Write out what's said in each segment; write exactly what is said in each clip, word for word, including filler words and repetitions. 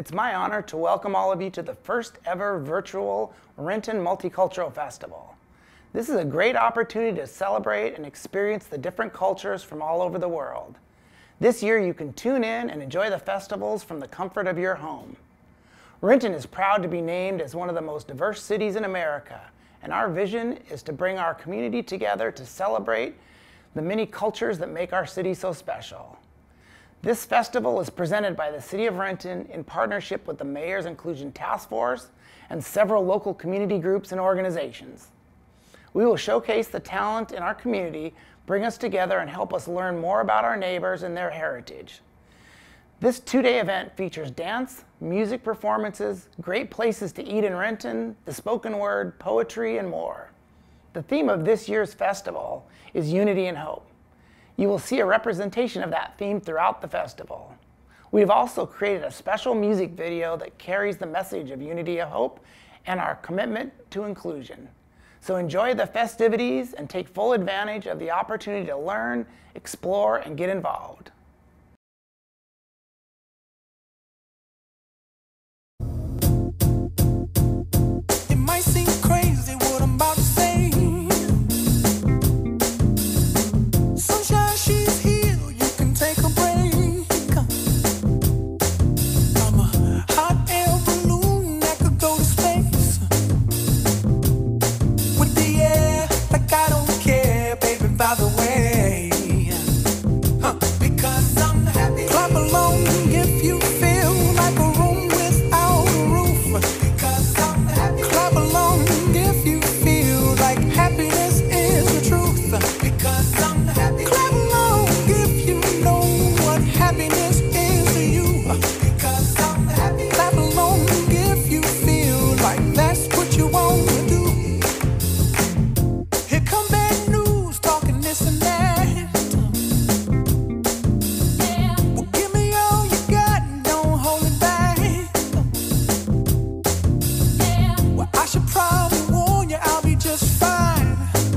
It's my honor to welcome all of you to the first ever virtual Renton Multicultural Festival. This is a great opportunity to celebrate and experience the different cultures from all over the world. This year you can tune in and enjoy the festivals from the comfort of your home. Renton is proud to be named as one of the most diverse cities in America, and our vision is to bring our community together to celebrate the many cultures that make our city so special. This festival is presented by the City of Renton in partnership with the Mayor's Inclusion Task Force and several local community groups and organizations. We will showcase the talent in our community, bring us together, and help us learn more about our neighbors and their heritage. This two-day event features dance, music performances, great places to eat in Renton, the spoken word, poetry, and more. The theme of this year's festival is Unity and Hope. You will see a representation of that theme throughout the festival. We've also created a special music video that carries the message of unity and hope and our commitment to inclusion. So enjoy the festivities and take full advantage of the opportunity to learn, explore, and get involved. It might seem crazy what I'm about to say. Sunshine, she's here, you can take a break. I'm a hot air balloon that could go to space. With the air, like I don't care, baby, by the way. Huh. Because I'm happy. Clap along if you feel like a room without a roof. Because I'm happy. Clap along if you feel like happiness is the truth. Because I'm happy. Clap along if you know what happiness is to you. Because I'm happy. Clap along if you feel like that's what you want to do. Here come bad news, talking this and that. Well, give me all you got and don't hold it back. Well, I should probably warn you, I'll be just fine.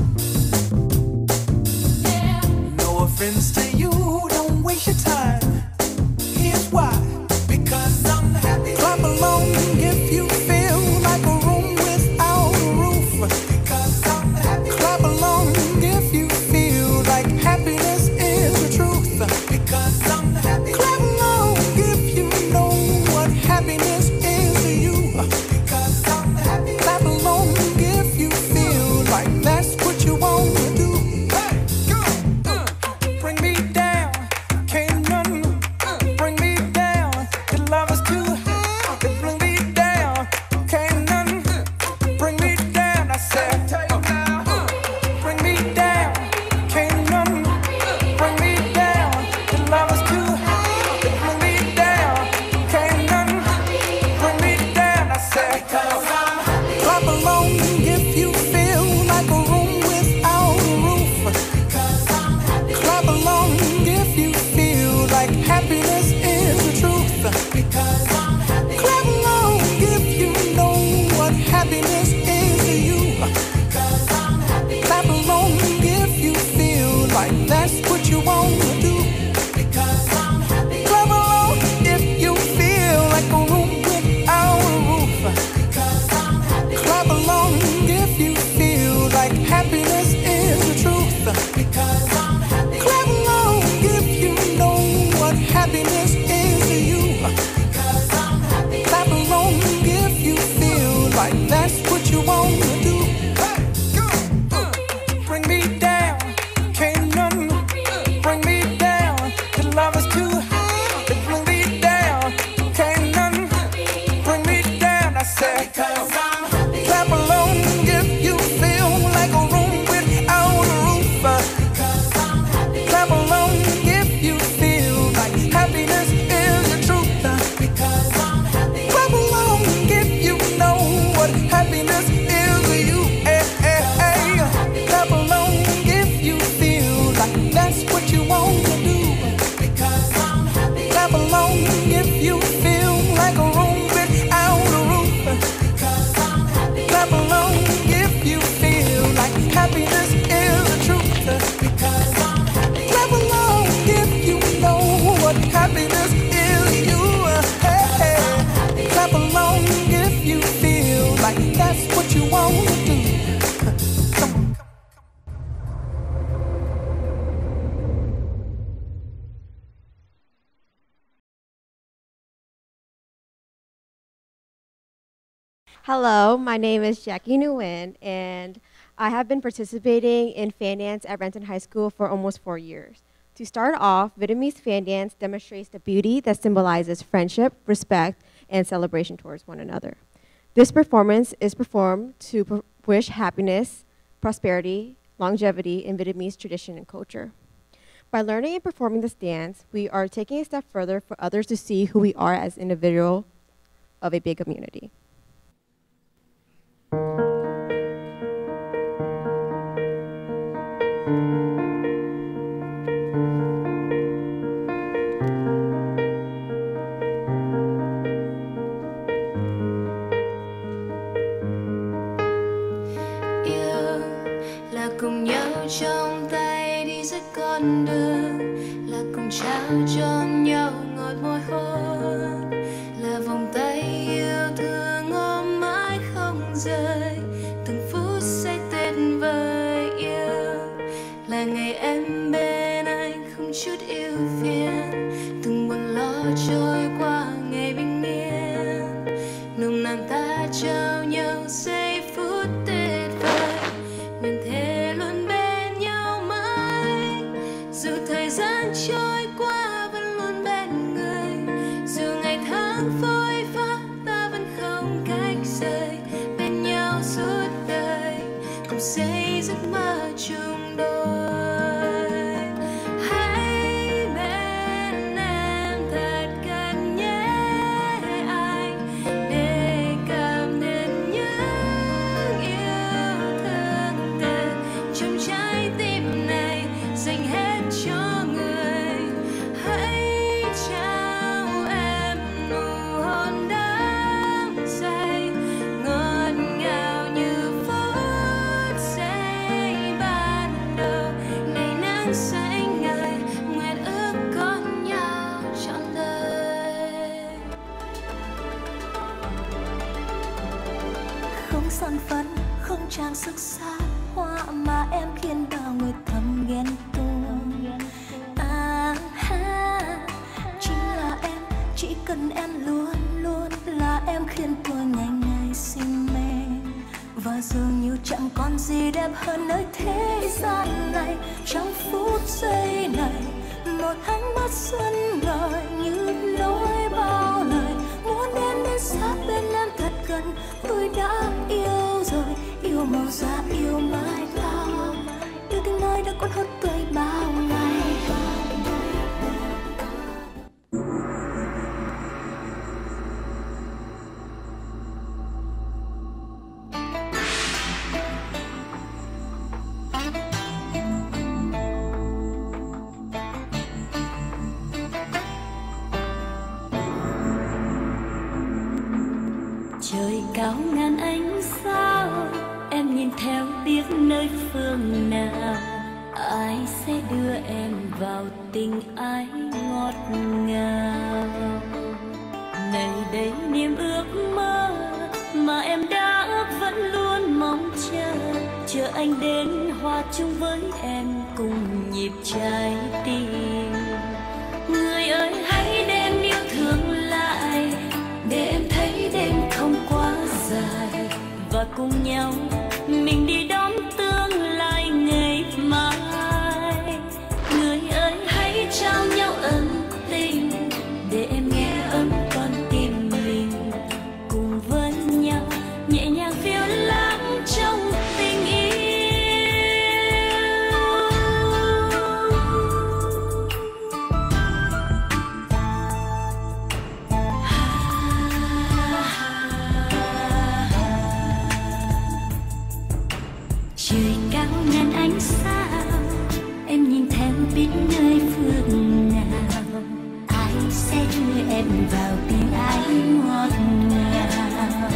No offense to you, don't waste your time. Here's why. Because I'm happy. Clap along if you feel like a room without a roof. Because I'm happy. Clap along if you feel like happiness is the truth. Because I'm happy. Clap along if you know what happiness is to you. Because I'm happy. Clap along if you feel like that's what you want to do. Hey, go, uh, bring me down, can't none bring me down. The love is too high, they bring me down, can't none bring me down. I said, uh, bring me down, can't none bring me down. The love is too high, they bring me down, can't none bring me down. I said, clap along if you feel like a room without a roof. Clap along if you feel like happiness is the truth. Because I'm happy. Clap along if you know what happiness is to you. Because I'm happy. Clap along if you feel like that's what you want to do. Because I'm happy. Clap along if you feel like a room without a roof. Because I'm happy. Clap along if you feel like happiness is the truth. Because I'm happy. Clap along if you know what happiness is to you. Because I'm happy. Clap along if you feel like that's what you want to do. Hey, go, uh, bring me down, can't none bring me down. The love is too high, they bring me down, can't none bring me down. I said, because I'm happy. Clap along if you feel like a room without a roof. Because I'm happy. Clap along if you feel like happiness is the truth. Because I'm happy. Clap along if you know what happiness that's what you want to do. Come on. Hello, my name is Jackie Nguyen, and I have been participating in fan dance at Renton High School for almost four years. To start off, Vietnamese fan dance demonstrates the beauty that symbolizes friendship, respect, and celebration towards one another. This performance is performed to wish happiness, prosperity, longevity in Vietnamese tradition and culture. By learning and performing this dance, we are taking a step further for others to see who we are as individuals of a big community. Cùng nhau trong tay đi giữa con đường, là cùng trao cho nhau ngọt môi hôn, là vòng tay yêu thương ôm mãi không rời, từng phút giây tuyệt vời yêu, là ngày em bên anh không chút ưu phiền, từng buồn lo trôi qua ngày bình yên, nồng nàn ta trao nhau giây phút tuyệt vời, nguyện thế trôi qua vẫn luôn bên người, dù ngày tháng phôi pha ta vẫn không cách rời, bên nhau suốt đời cùng xây giấc mơ chung đôi. Hãy bên em thật gần nhé anh, để cảm nhận những yêu thương từ trong trái tim này dành hết cho son phấn, không trang sức xa hoa mà em khiến bao người thầm ghen tuông. À ha, chính là em, chỉ cần em luôn luôn là em khiến tôi ngày ngày say mê. Và dường như chẳng còn gì đẹp hơn nơi thế gian này. Trong phút giây này, một ánh mắt xuân ngời như nói bao lời. Muốn đến bên sát bên em thật gần, tôi đã yêu rồi, yêu màu da, yêu mái tóc, yêu tiếng nói đã cuốn hút tôi bao ngày. Trời cao ngàn ánh sao, em nhìn theo biết nơi phương nào. Ai sẽ đưa em vào tình ái ngọt ngào. Này đây niềm ước mơ mà em đã vẫn luôn mong chờ. Chờ anh đến hòa chung với em cùng nhịp trái tim. Người ơi hãy đem yêu thương lại, để em thấy đêm không quá dài, và cùng nhau mình đi đón tương lai ngày mai. Người ơi hãy trao nhau ân tình, để em nghe ấm con tim mình, cùng với nhau nhẹ nhàng phiêu lãng trong tình yêu. Trời cao ngàn ánh sao, em nhìn theo biết nơi phương nào. Ai sẽ đưa em vào tình ái ngọt ngào.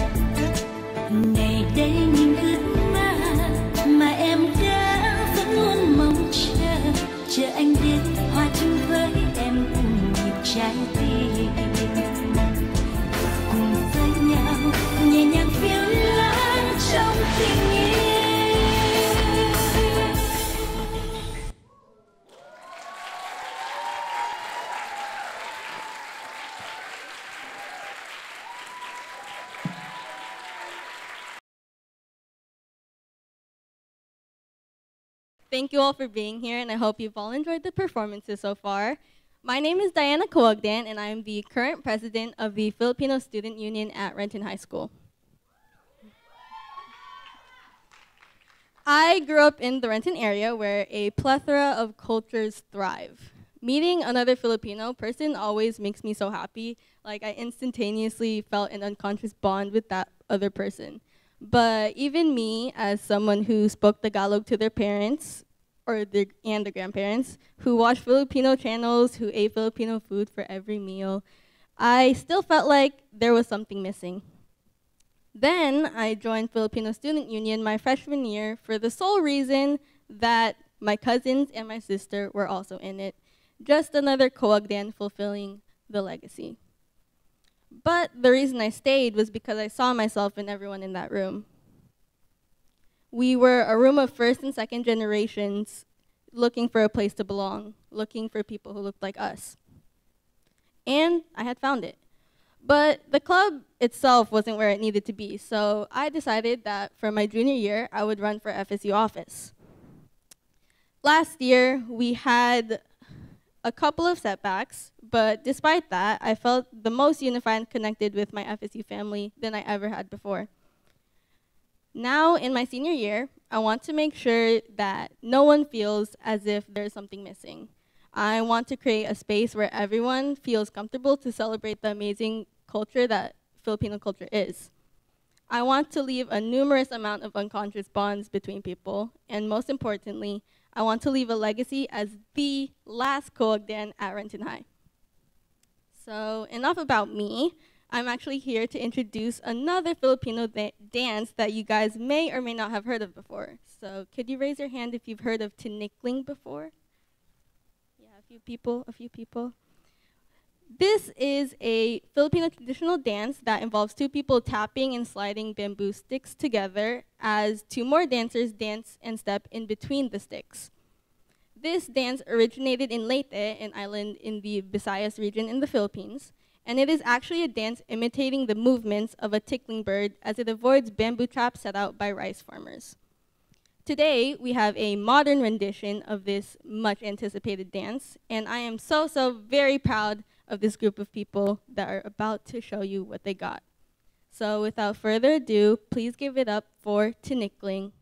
Ngày đây những ước mơ mà em đã vẫn luôn mong chờ. Chờ anh đến hòa chung với em cùng nhịp trái tim. Cùng với nhau nhẹ nhàng phiêu lãng Thank you all for being here, and I hope you've all enjoyed the performances so far. My name is Diana Coagdan, and I'm the current president of the Filipino Student Union at Renton High School. I grew up in the Renton area where a plethora of cultures thrive. Meeting another Filipino person always makes me so happy. Like, I instantaneously felt an unconscious bond with that other person. But even me, as someone who spoke Tagalog to their parents, or their, and their grandparents, who watched Filipino channels, who ate Filipino food for every meal, I still felt like there was something missing. Then I joined Filipino Student Union my freshman year for the sole reason that my cousins and my sister were also in it. Just another Coagdan fulfilling the legacy. But the reason I stayed was because I saw myself in everyone in that room. We were a room of first and second generations looking for a place to belong, looking for people who looked like us. And I had found it. But the club itself wasn't where it needed to be, so I decided that for my junior year, I would run for F S U office. Last year, we had a couple of setbacks, but despite that, I felt the most unified and connected with my F S U family than I ever had before. Now, in my senior year, I want to make sure that no one feels as if there's something missing. I want to create a space where everyone feels comfortable to celebrate the amazing culture that Filipino culture is. I want to leave a numerous amount of unconscious bonds between people, and most importantly, I want to leave a legacy as the last Coagdan at Renton High. So enough about me. I'm actually here to introduce another Filipino da dance that you guys may or may not have heard of before. So could you raise your hand if you've heard of tinikling before? Yeah, a few people, a few people. This is a Filipino traditional dance that involves two people tapping and sliding bamboo sticks together as two more dancers dance and step in between the sticks. This dance originated in Leyte, an island in the Visayas region in the Philippines, and it is actually a dance imitating the movements of a tickling bird as it avoids bamboo traps set out by rice farmers. Today, we have a modern rendition of this much anticipated dance, and I am so, so very proud of this group of people that are about to show you what they got. So without further ado, please give it up for Tinikling.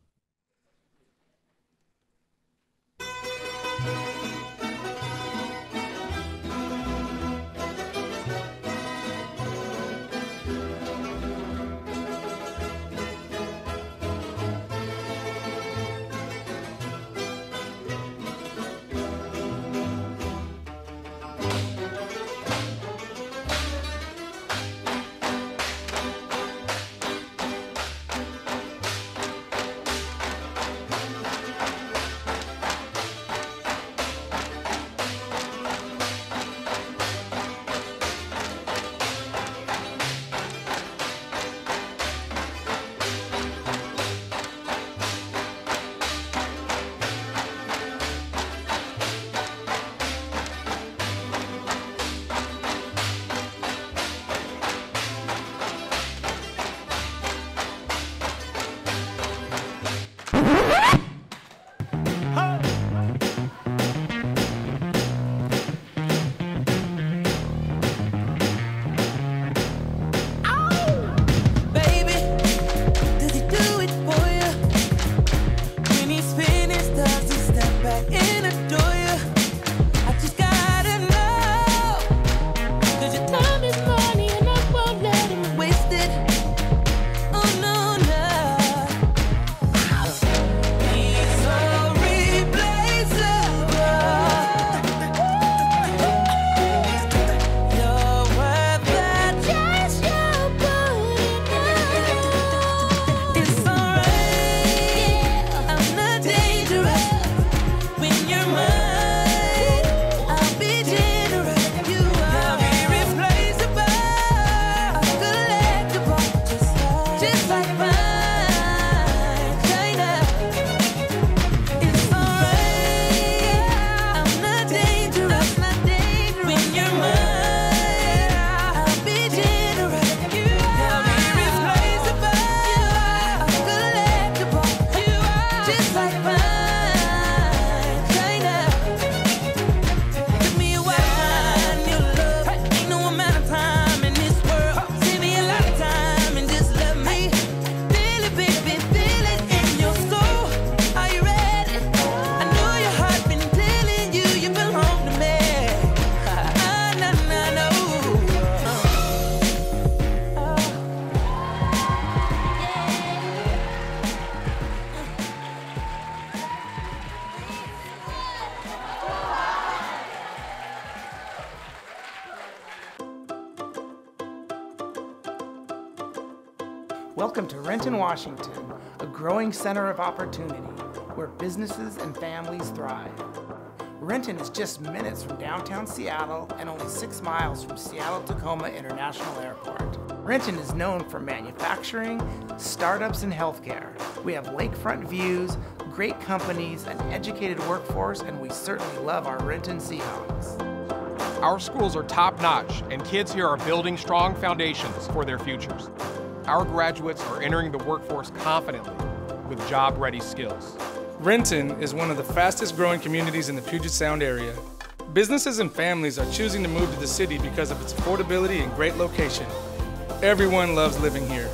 Welcome to Renton, Washington, a growing center of opportunity where businesses and families thrive. Renton is just minutes from downtown Seattle and only six miles from Seattle-Tacoma International Airport. Renton is known for manufacturing, startups, and healthcare. We have lakefront views, great companies, an educated workforce, and we certainly love our Renton Seahawks. Our schools are top-notch, and kids here are building strong foundations for their futures. Our graduates are entering the workforce confidently with job-ready skills. Renton is one of the fastest growing communities in the Puget Sound area. Businesses and families are choosing to move to the city because of its affordability and great location. Everyone loves living here.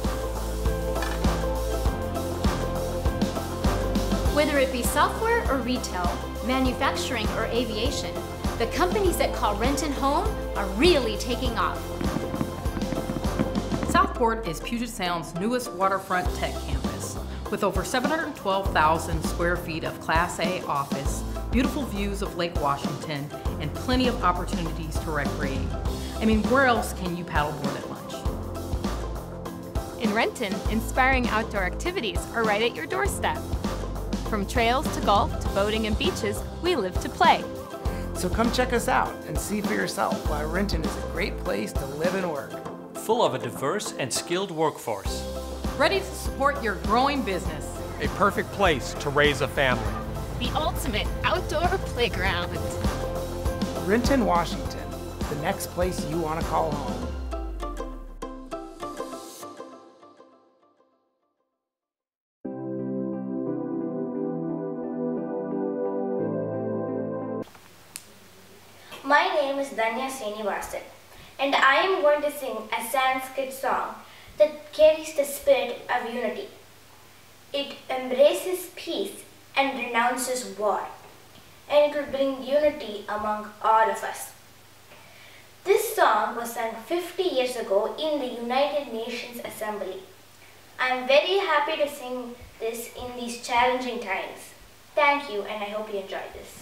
Whether it be software or retail, manufacturing or aviation, the companies that call Renton home are really taking off. Southport is Puget Sound's newest waterfront tech campus. With over seven hundred twelve thousand square feet of Class A office, beautiful views of Lake Washington, and plenty of opportunities to recreate. I mean, where else can you paddleboard at lunch? In Renton, inspiring outdoor activities are right at your doorstep. From trails to golf to boating and beaches, we live to play. So come check us out and see for yourself why Renton is a great place to live and work. Full of a diverse and skilled workforce. Ready to support your growing business. A perfect place to raise a family. The ultimate outdoor playground. Renton, Washington, the next place you want to call home. My name is Danya Srinivasan, and I am going to sing a Sanskrit song that carries the spirit of unity. It embraces peace and renounces war, and it will bring unity among all of us. This song was sung fifty years ago in the United Nations Assembly. I am very happy to sing this in these challenging times. Thank you, and I hope you enjoy this.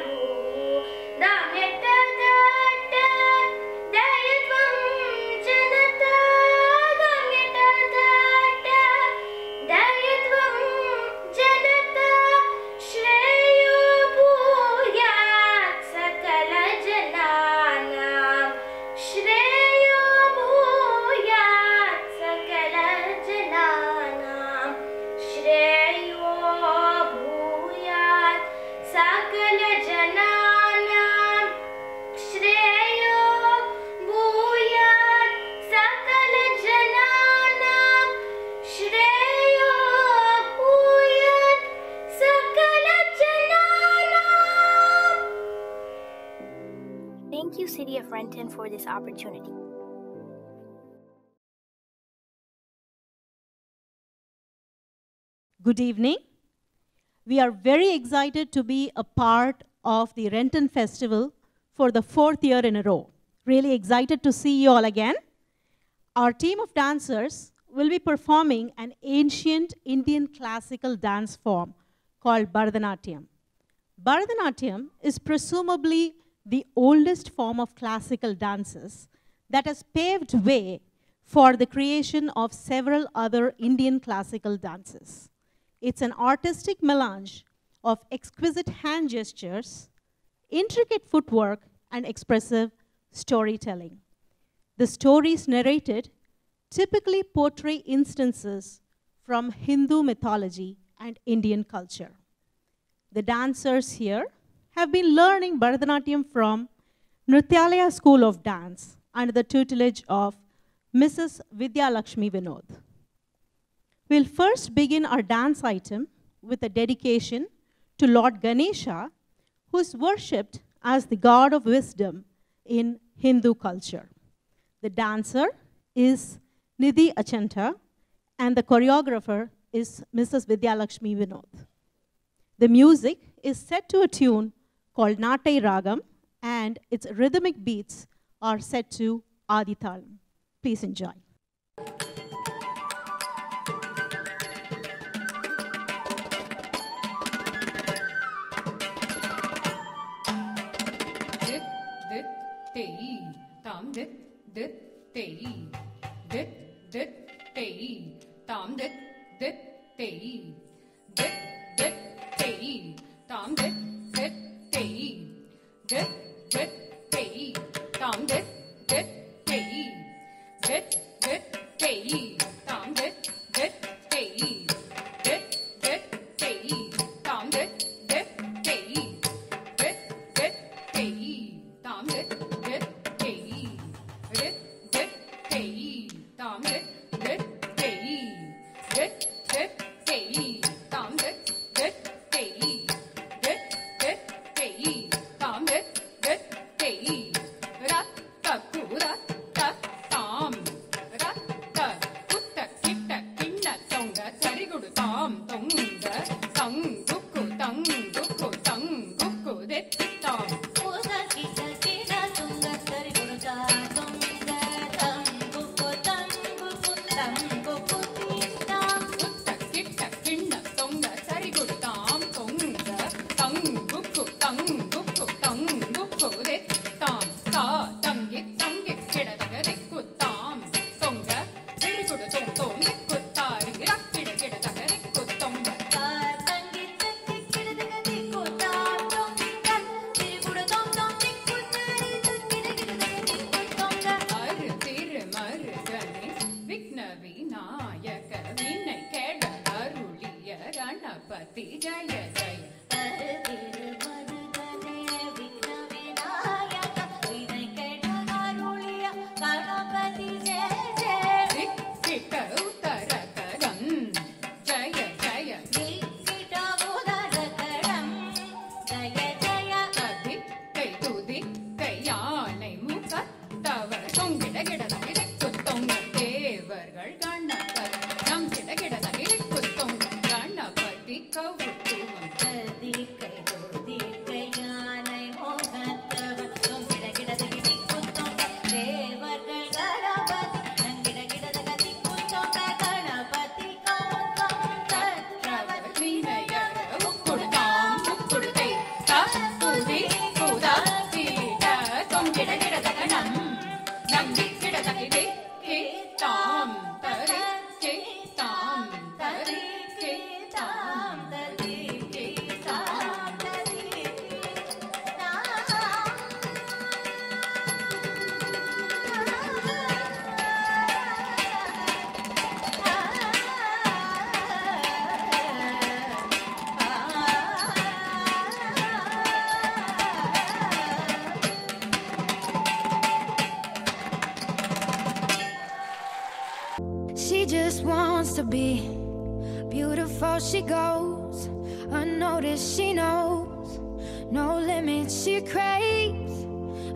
Jana for this opportunity. Good evening. We are very excited to be a part of the Renton Festival for the fourth year in a row. Really excited to see you all again. Our team of dancers will be performing an ancient Indian classical dance form called Bharatanatyam. Bharatanatyam is presumably the oldest form of classical dances that has paved way for the creation of several other Indian classical dances. It's an artistic melange of exquisite hand gestures, intricate footwork, and expressive storytelling. The stories narrated typically portray instances from Hindu mythology and Indian culture. The dancers here have been learning Bharatanatyam from Nrityalaya School of Dance under the tutelage of Missus Vidya Lakshmi Vinod. We'll first begin our dance item with a dedication to Lord Ganesha, who is worshipped as the god of wisdom in Hindu culture. The dancer is Nidhi Achanta, and the choreographer is Missus Vidya Lakshmi Vinod. The music is set to a tune called Natai Ragam, and its rhythmic beats are set to Adithalam. Please enjoy. Tam dit dit tei, dit dit tei, tam dit dit tei, dit dit tei, tam dit dit tei, dit dit tei, tam dit dit tei, dit dit tei, tam dit dit tei, dit dit tei, tam dit dit tei, dit dit tei, tam dit dit She just wants to be beautiful. She goes unnoticed. She knows no limits. She craves a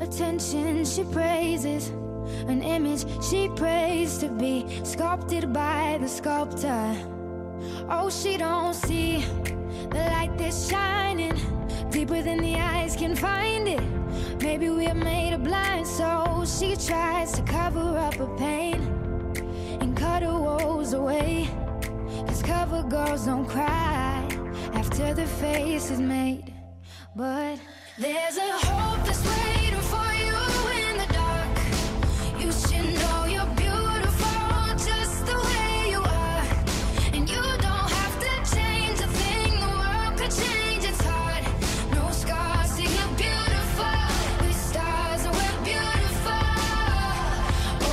attention she praises, an image she prays to be sculpted by the sculptor. Oh, she don't see the light that's shining deeper than the eyes can find it. Maybe we're made of blind, so she tries to cover up her pain and cut her woes away. Cause cover girls don't cry after the face is made. But there's a hope that's waiting for you in the dark. You should know you're beautiful just the way you are. And you don't have to change a thing, the world could change its heart. No scars, see you're beautiful. With stars and we're beautiful. Oh,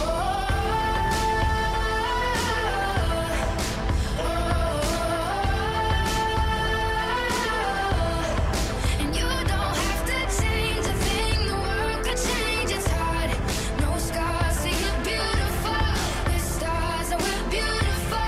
oh, oh. And you don't have to change a thing, the world could change its heart. No scars, see you're beautiful. With stars and we're beautiful.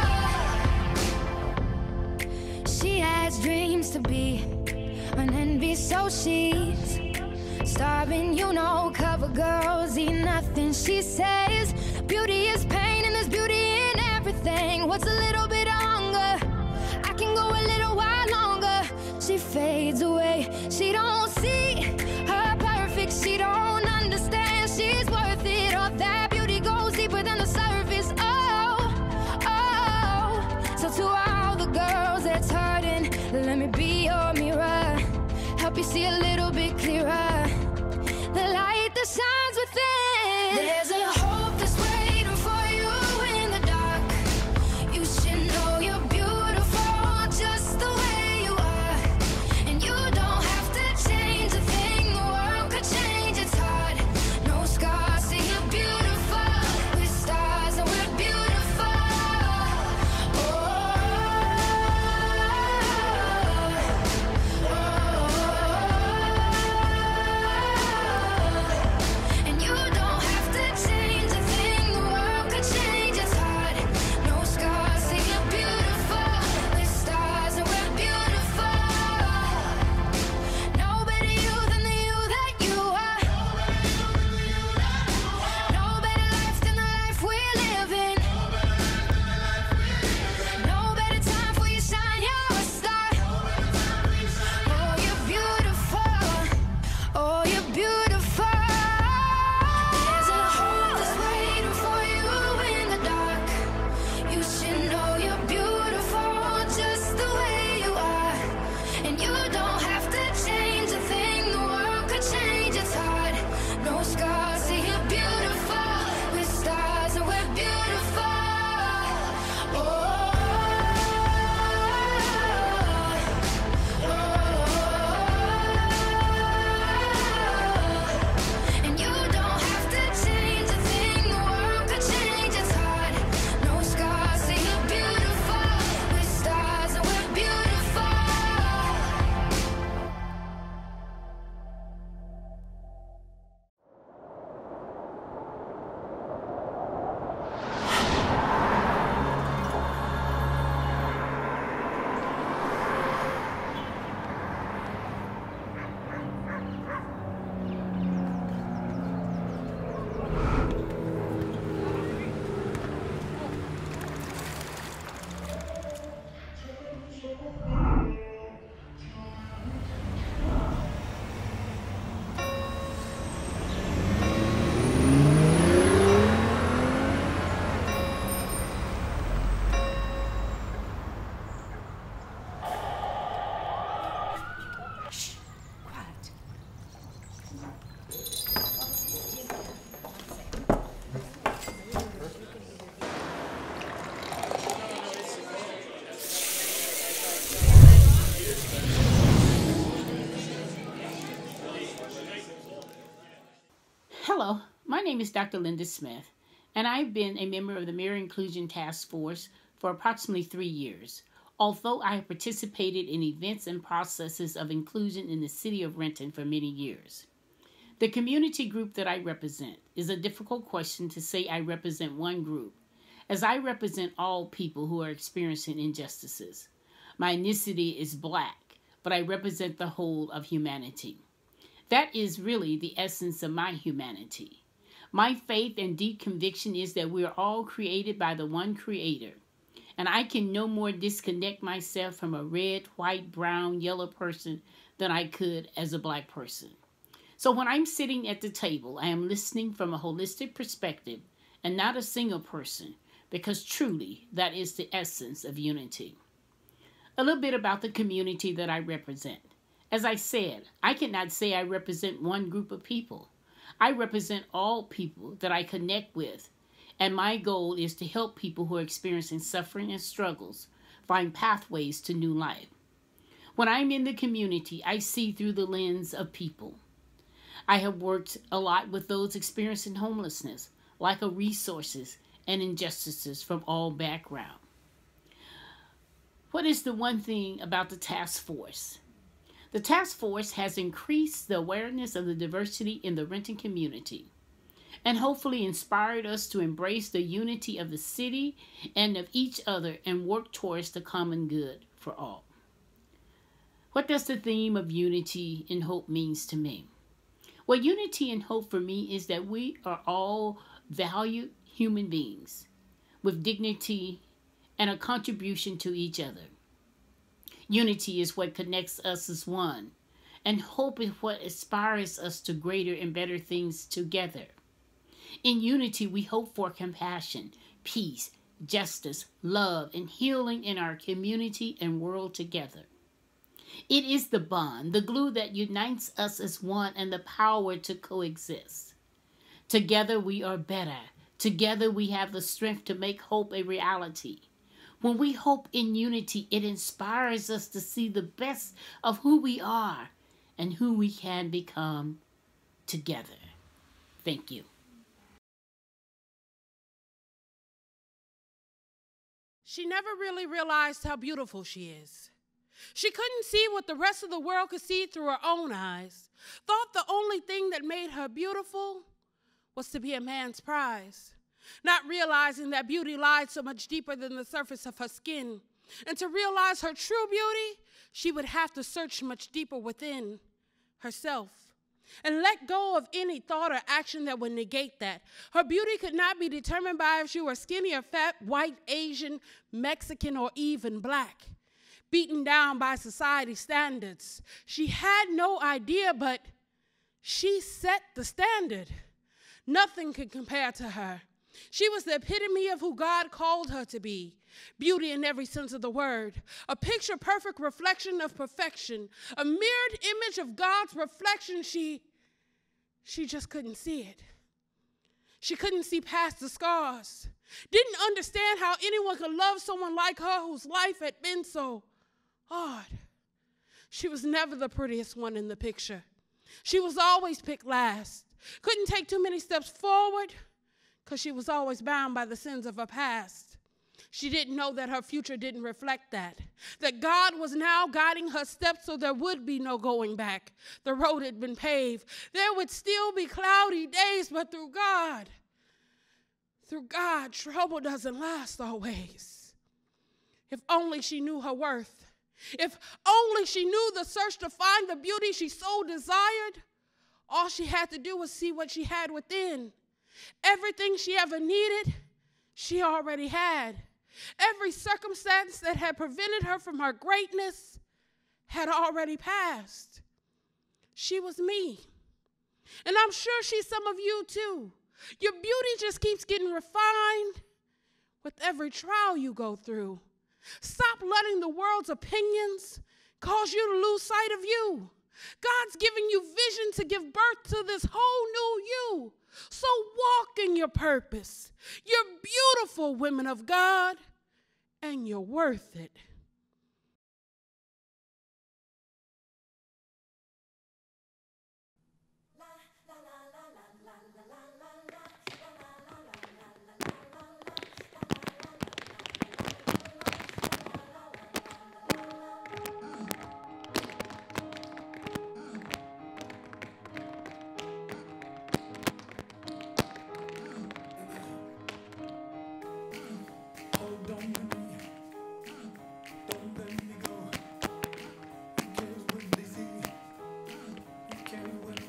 She has dreams to be an envy, so she's starving, you know. Cover girls eat nothing, she says. Beauty is pain and there's beauty in everything. What's a little bit of hunger? I can go a little while longer. She fades away, she don't see her perfect, she don't understand she's worth it. All that beauty goes deeper than the surface. Oh, oh. So to all the girls that's hurting, let me be your mirror, help you see a little bit clearer, the light that shines within. There's a hope that's waiting for you in the dark. You should know you're beautiful just the way you are. And you don't have to change a thing, the world could change its heart. No scars, see you're beautiful. With stars and we're beautiful. Oh, and you don't have to change a thing, the world could change its heart. No scars, see you're beautiful. With stars and we're beautiful. No better you than the you that you are. No better life than the life we're living. No better time for you shine, you're a star. Oh, you're beautiful. Oh, you're beautiful. There's a hope that's waiting for you in the dark. You should know you're beautiful just the way you are. And you don't have to change a thing, the world could change its heart. No scars, see you're beautiful. With stars and we're beautiful. Oh, and you don't have to change a thing, the world could change its heart. No scars, see you're beautiful. With stars and we're beautiful. Hello, my name is Doctor Linda Smith, and I've been a member of the Mirror Inclusion Task Force for approximately three years. Although I have participated in events and processes of inclusion in the city of Renton for many years. The community group that I represent is a difficult question to say I represent one group, as I represent all people who are experiencing injustices. My ethnicity is Black, but I represent the whole of humanity. That is really the essence of my humanity. My faith and deep conviction is that we are all created by the one Creator, and I can no more disconnect myself from a red, white, brown, yellow person than I could as a black person. So when I'm sitting at the table, I am listening from a holistic perspective and not a single person, because truly that is the essence of unity. A little bit about the community that I represent. As I said, I cannot say I represent one group of people. I represent all people that I connect with, and my goal is to help people who are experiencing suffering and struggles find pathways to new life. When I'm in the community, I see through the lens of people. I have worked a lot with those experiencing homelessness, lack of resources, and injustices from all backgrounds. What is the one thing about the task force? The task force has increased the awareness of the diversity in the Renton community and hopefully inspired us to embrace the unity of the city and of each other and work towards the common good for all. What does the theme of unity and hope means to me? Well, unity and hope for me is that we are all valued human beings with dignity and a contribution to each other. Unity is what connects us as one, and hope is what inspires us to greater and better things together. In unity, we hope for compassion, peace, justice, love, and healing in our community and world together. It is the bond, the glue that unites us as one, and the power to coexist. Together we are better. Together we have the strength to make hope a reality. When we hope in unity, it inspires us to see the best of who we are and who we can become together. Thank you. She never really realized how beautiful she is. She couldn't see what the rest of the world could see through her own eyes. Thought the only thing that made her beautiful was to be a man's prize. Not realizing that beauty lied so much deeper than the surface of her skin. And to realize her true beauty, she would have to search much deeper within herself and let go of any thought or action that would negate that. Her beauty could not be determined by if she were skinny or fat, white, Asian, Mexican, or even black. Beaten down by society standards. She had no idea, but she set the standard. Nothing could compare to her. She was the epitome of who God called her to be. Beauty in every sense of the word. A picture-perfect reflection of perfection. A mirrored image of God's reflection. She, she just couldn't see it. She couldn't see past the scars. Didn't understand how anyone could love someone like her whose life had been so hard. She was never the prettiest one in the picture. She was always picked last. Couldn't take too many steps forward because she was always bound by the sins of her past. She didn't know that her future didn't reflect that, that God was now guiding her steps so there would be no going back. The road had been paved. There would still be cloudy days, but through God, through God, trouble doesn't last always. If only she knew her worth. If only she knew the search to find the beauty she so desired, all she had to do was see what she had within. Everything she ever needed, she already had. Every circumstance that had prevented her from her greatness had already passed. She was me. And I'm sure she's some of you too. Your beauty just keeps getting refined with every trial you go through. Stop letting the world's opinions cause you to lose sight of you. God's giving you vision to give birth to this whole new you. So walk in your purpose. You're beautiful, women of God, and you're worth it. When they see, you can't win.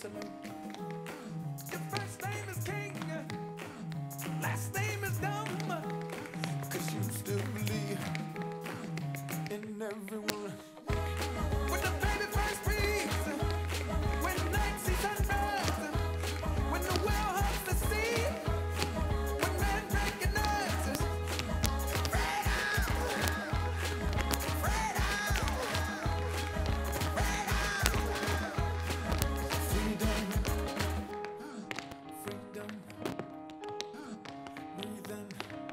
salute. Your first name is King, last name is Dumb, 'cause you still believe in everyone. When the baby first breathes, when night sees sunrise, when the well hugs the sea, when man recognizes freedom, freedom, freedom, freedom, breathe in.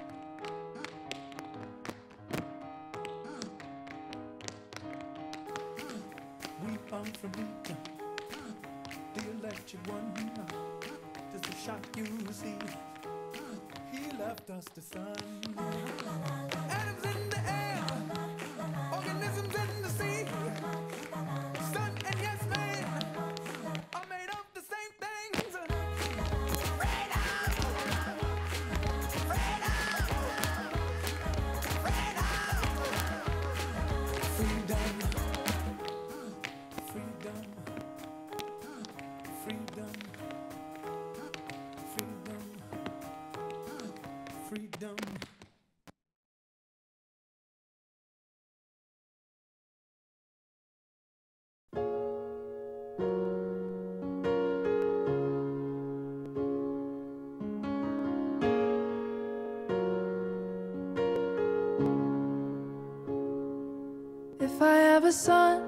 We come from Renton, the electric one. Just a shot you see. He left us the sun. Atoms in the air, organisms in the sea. Sun and yes man are made of the same things. Freedom, freedom, freedom, freedom. Freedom, freedom, freedom, freedom. If I have a son,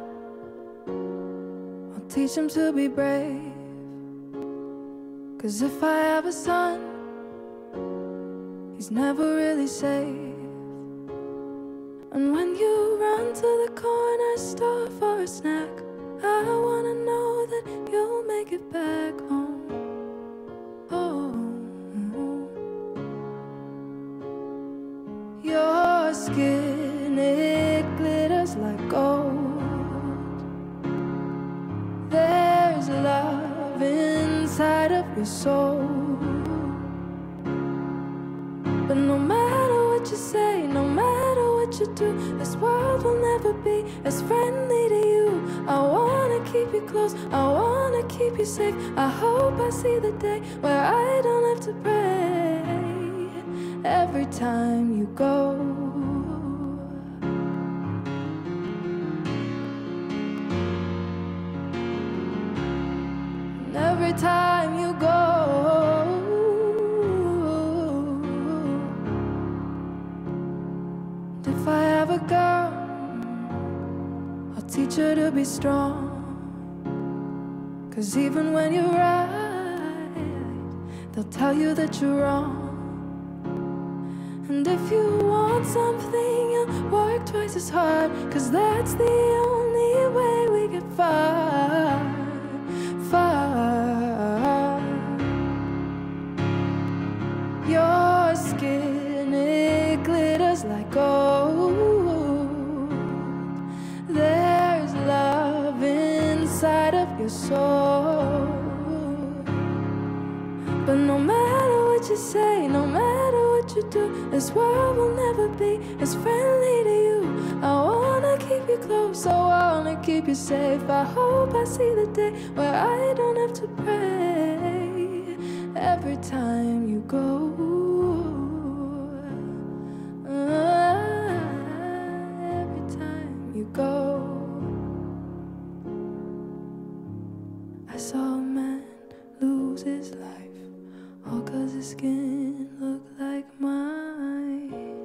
teach him to be brave. 'Cause if I have a son, he's never really safe. And when you run to the corner store for a snack, I wanna know that you'll make it back home. Oh, your skin, it glitters like gold. There's love inside of your soul. But no matter what you say, no matter what you do, this world will never be as friendly to you. I wanna keep you close, I wanna keep you safe. I hope I see the day where I don't have to pray every time you go. Every time you go, and if I have a girl, I'll teach her to be strong. 'Cause even when you're right, they'll tell you that you're wrong. And if you want something, you'll work twice as hard, 'cause that's the only way we get far, far. Your skin, it glitters like gold. There's love inside of your soul. But no matter what you say, no matter what you do, this world will never be as friendly to you. I wanna keep you close, I wanna keep you safe. I hope I see the day where I don't have to pray every time you go. Ah, every time you go. I saw a man lose his life, all 'cause his skin looked like mine.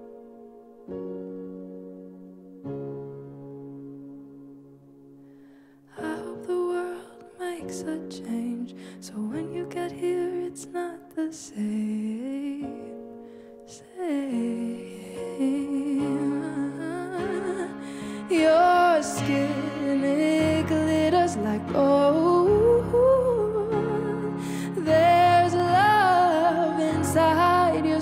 I hope the world makes a change, so when you get here it's not the same, same. Your skin, it glitters like gold. There's love inside your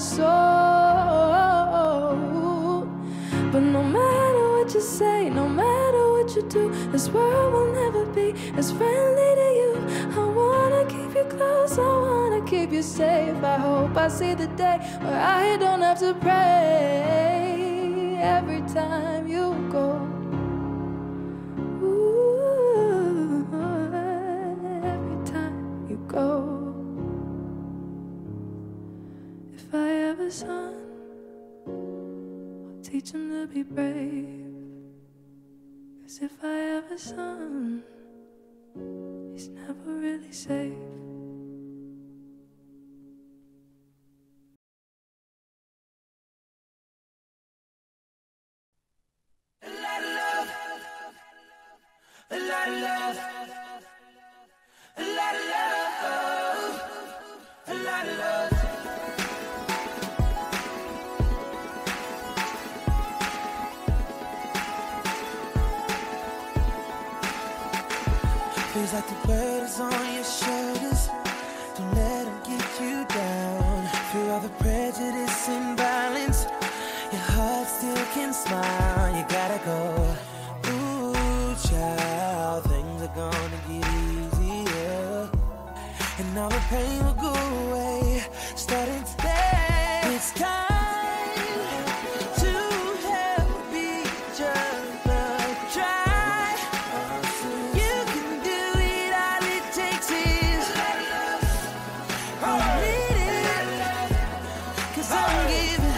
soul. But no matter what you say, no matter what you do, this world will never be as friendly to you. I wanna keep you close, I wanna keep you safe. I hope I see the day where I don't have to pray every time you go. Ooh, every teach him to be brave. 'Cause if I have a son, he's never really safe. A lot of love, a lot of love, a lot of love, a lot of love. Feels like the world is on your shoulders. Don't let them get you down. Through all the prejudice and violence, your heart still can smile. You gotta go. Ooh, child, things are gonna get easier, and all the pain will go away. Starting today, it's time to help each other try. You can do it, all it takes is I need it, 'cause I'm giving.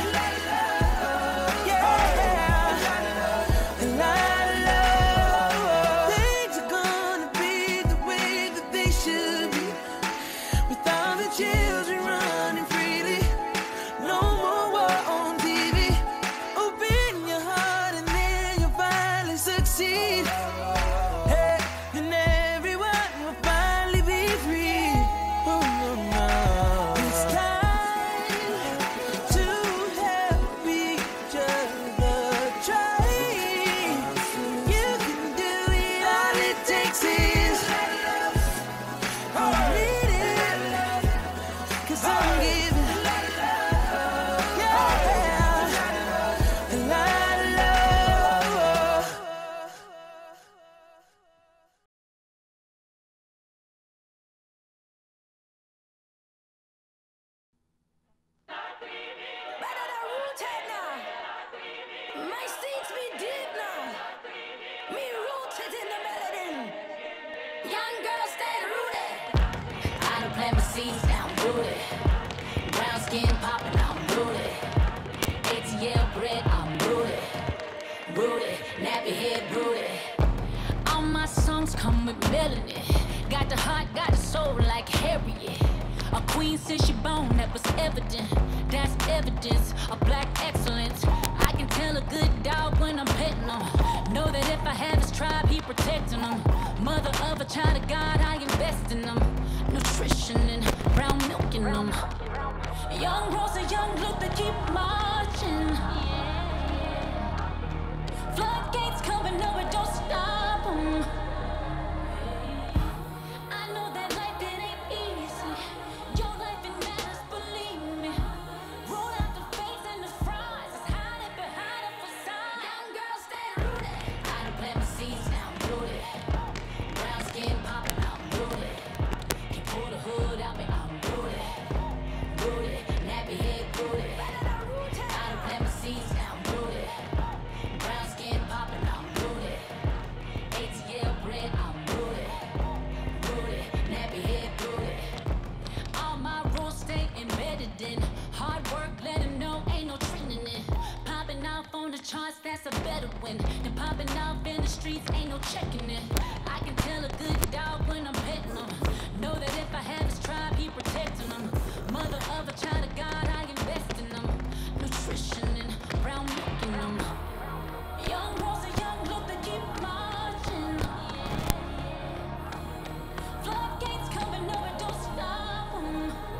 Children running freely, no more war on T V. Open your heart and then you'll finally succeed. Hey, and everyone will finally be free. Oh no, no. It's time to help each other try. You can do it, all it takes is I need it. I'm giving a lot of love, yeah, a lot of love. Better the rooted now. My seeds be deep now. Me rooted in the melody. Young girls stay rooted. I done plant my seeds down rooted. Brown skin popping, I'm rooted. A T L bread, I'm rooted. Rooted, nappy head rooted. All my songs come with melody. Got the heart, got the soul like Harriet. A queen since she born, that was evident. That's evidence of black excellence. I can tell a good dog when I'm petting him. Know that if I have his tribe, he protecting them. Mother of a child of God, I invest in them. Nutrition and brown milk in them. Young Rosa, young Luther, keep marching. Floodgates coming, no, it don't stop them. I know that life, it ain't easy. Your life, it matters, believe me. Roll out the face and the fries. It's hiding behind a facade. Young girls, stay rooted. I done plant my seeds, now I'm rooted. Brown skin popping, I'm rooted. Can pull the hood out me, I'm rooted. Rooted, nappy head rooted. I done plant my seeds, now I'm rooted. Brown skin popping, I'm rooted. A T L bread, I'm rooted. Rooted, nappy head rooted. All my rules stay embedded in. Hard work, let them know ain't no trending in. Popping off on the charts, that's a better win. And popping off in the streets, ain't no checking it. I can tell a good dog when I'm petting him. Know that if I have his tribe, he protecting them. Mother of a child of God, I invest in them. Nutrition and brown milk in them. Young Rosa, young Luther, keep marching. Floodgates coming, no, it don't stop them.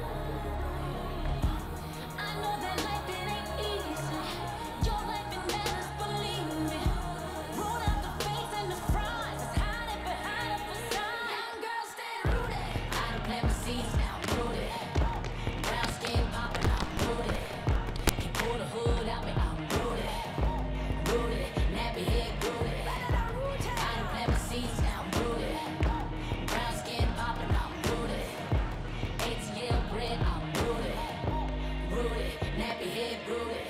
I know that life, it ain't easy. Your life, it matters, believe me. Roll out the face and the fries. It's hiding behind a facade. Young girls, stay rooted. I done plant my seeds, now I'm rooted. Brown skin popping, I'm rooted. Can pull the hood out me, I'm rooted. Rooted, nappy head rooted. I done plant my seeds, now I'm rooted. Brown skin popping, I'm rooted. A T L bread, I'm rooted. Rooted, nappy head rooted.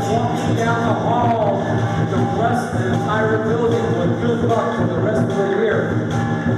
walking down the hall to bless the entire building with good luck for the rest of the year.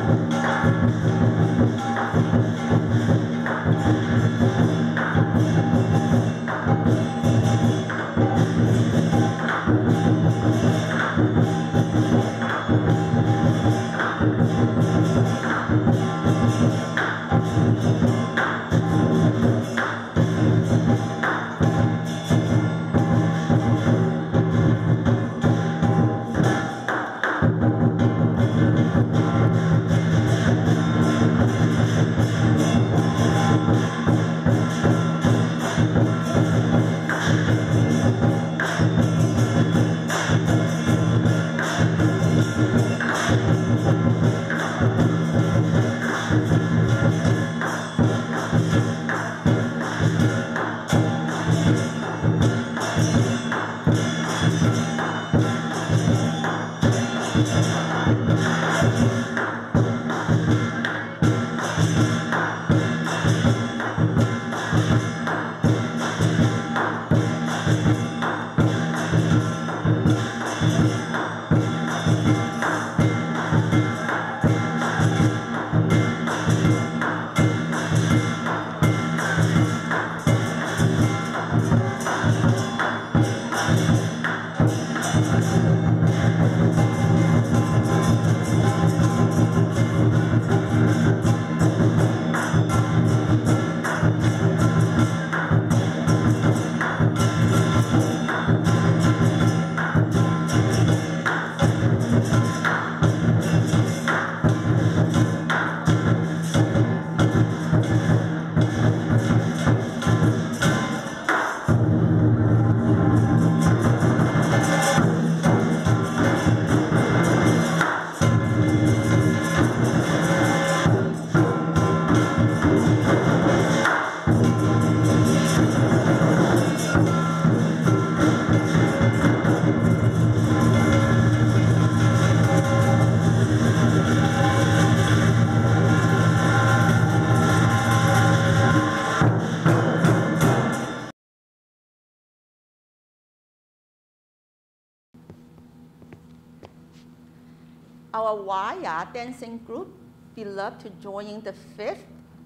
Our Waya dancing group beloved to join the fifth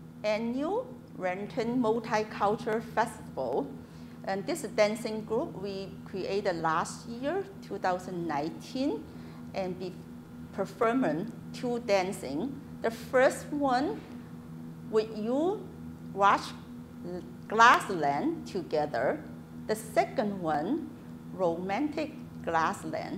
annual Renton Multicultural Festival. And this dancing group we created last year, two thousand nineteen, and be performing two dancing. The first one, with you watch Glassland together. The second one, Romantic Glassland.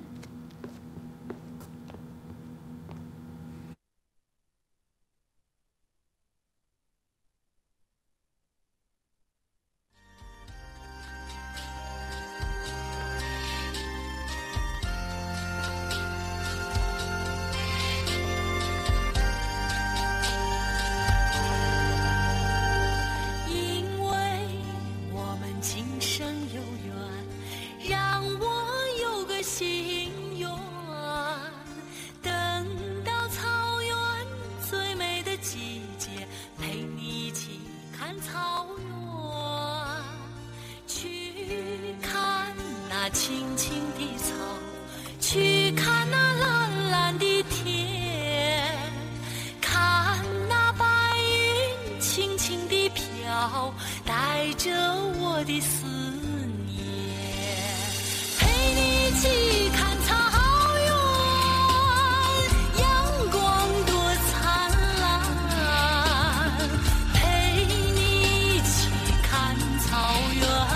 青青的草，去看那蓝蓝的天，看那白云轻轻地飘，带着我的思念，陪你一起看草原，阳光多灿烂，陪你一起看草原。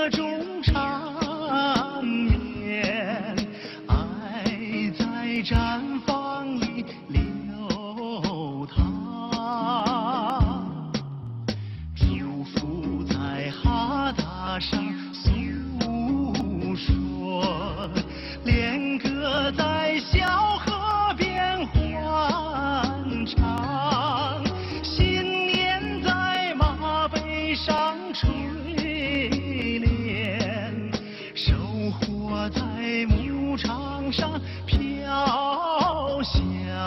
色中缠绵，爱在绽放里流淌，祝福在哈达上诉说，恋歌在小河边欢唱，新年在马背上吹帘，收获在牧场上飘香。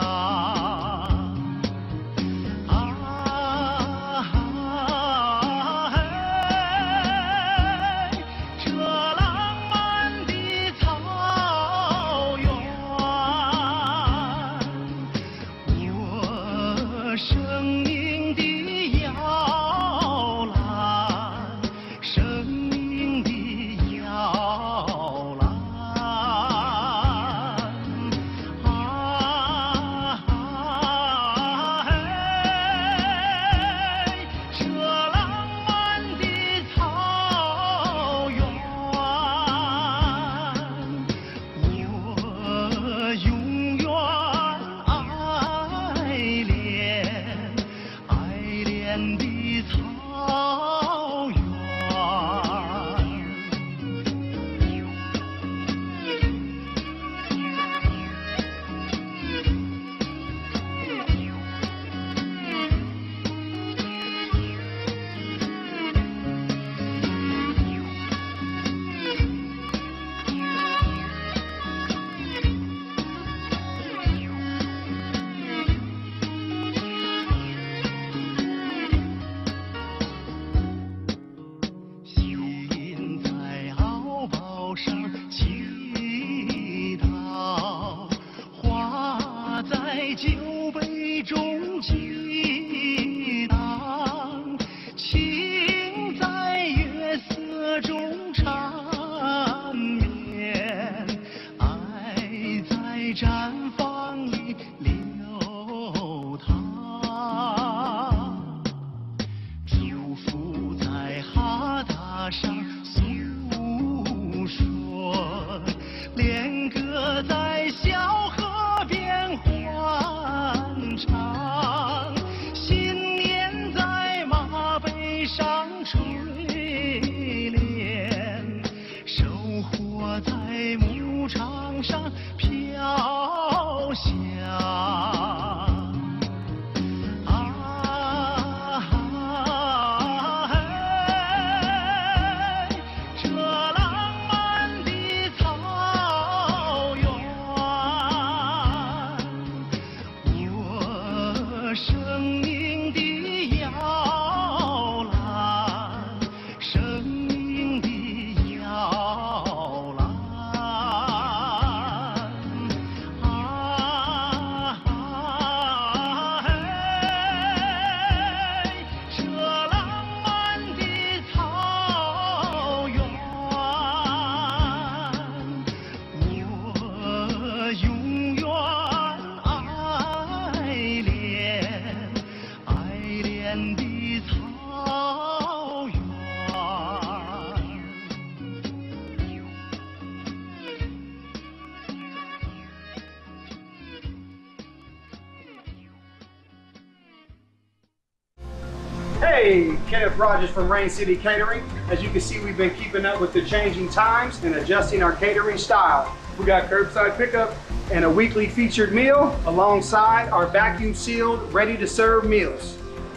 Hey, Kenneth Rogers from Rain City Catering. As you can see, we've been keeping up with the changing times and adjusting our catering style. We got curbside pickup and a weekly featured meal alongside our vacuum sealed, ready to serve meals.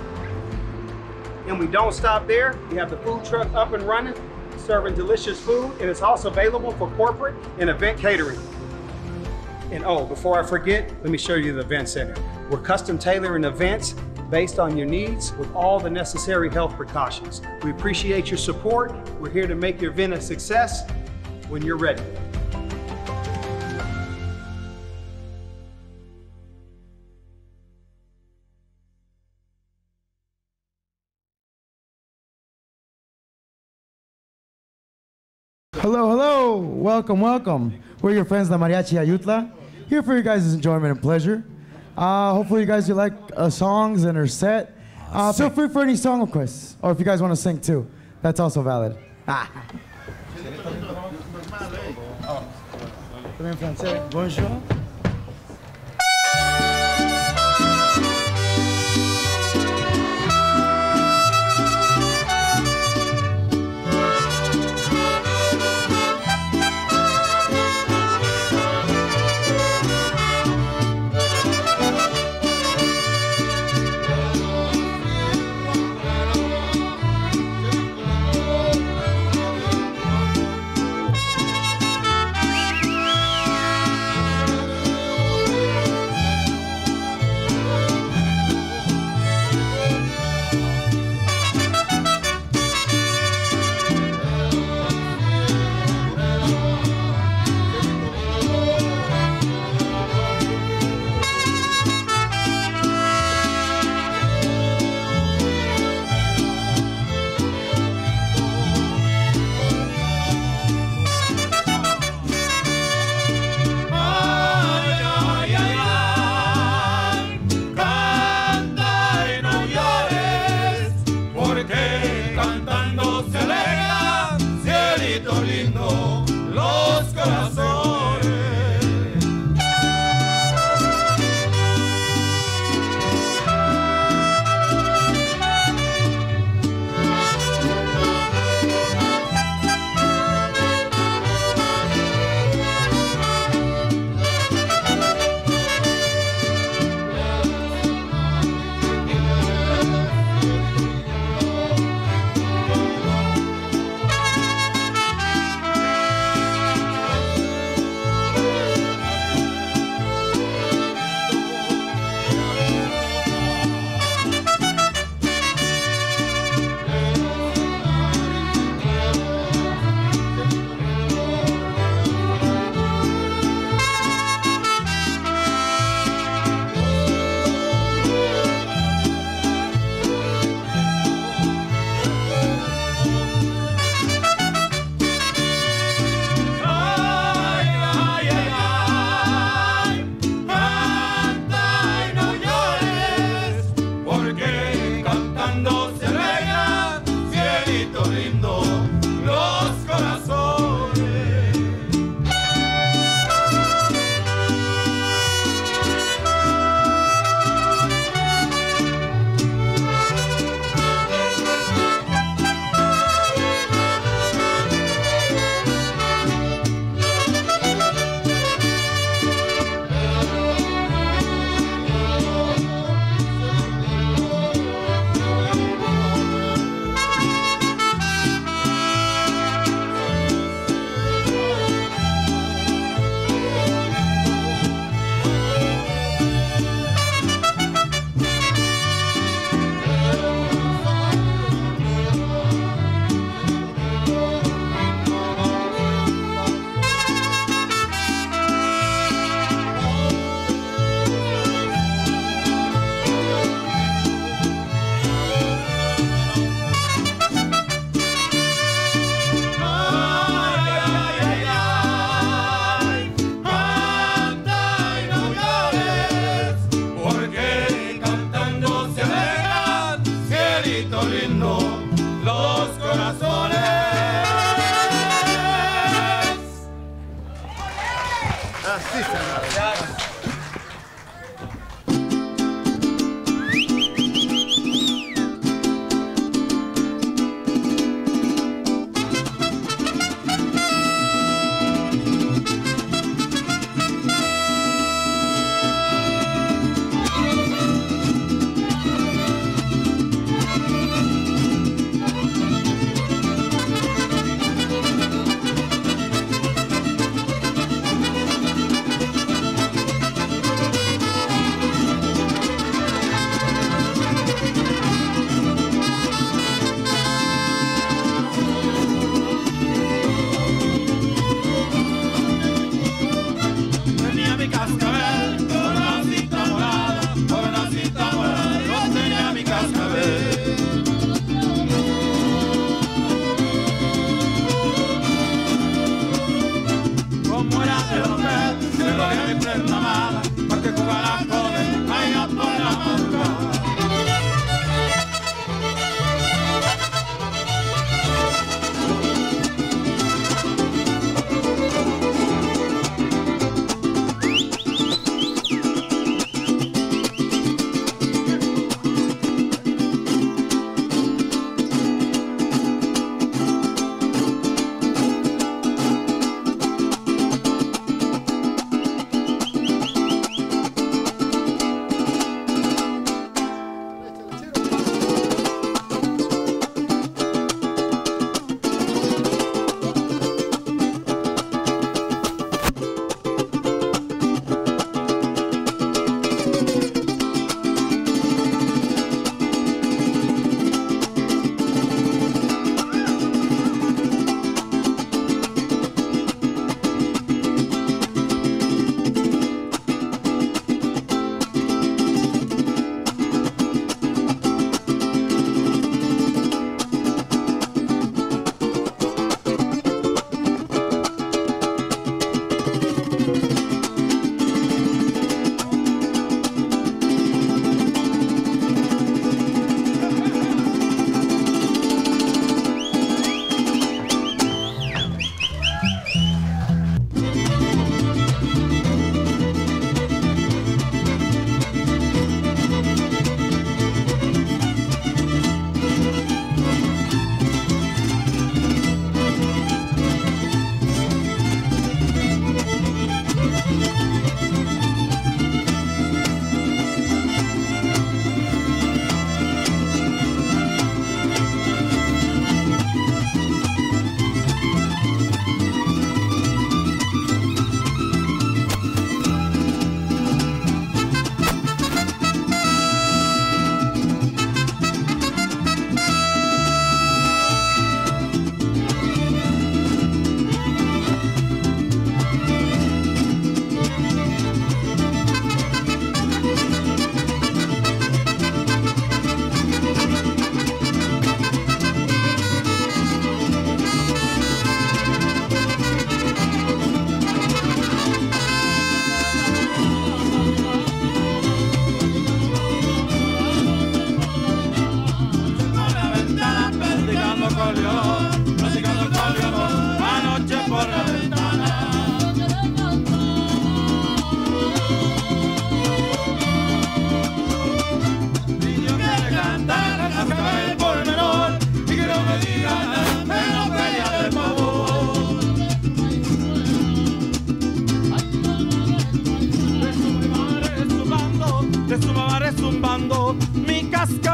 And we don't stop there. We have the food truck up and running, serving delicious food, and it's also available for corporate and event catering. And oh, before I forget, let me show you the event center. We're custom tailoring events based on your needs with all the necessary health precautions. We appreciate your support. We're here to make your event a success when you're ready. Hello, hello, welcome, welcome. We're your friends, the Mariachi Ayutla, here for you guys' enjoyment and pleasure. Uh, hopefully you guys you like uh, songs and are set. Uh, feel free for any song requests, or if you guys want to sing too, that's also valid. Ah. Oh. Também francês. Bonjour.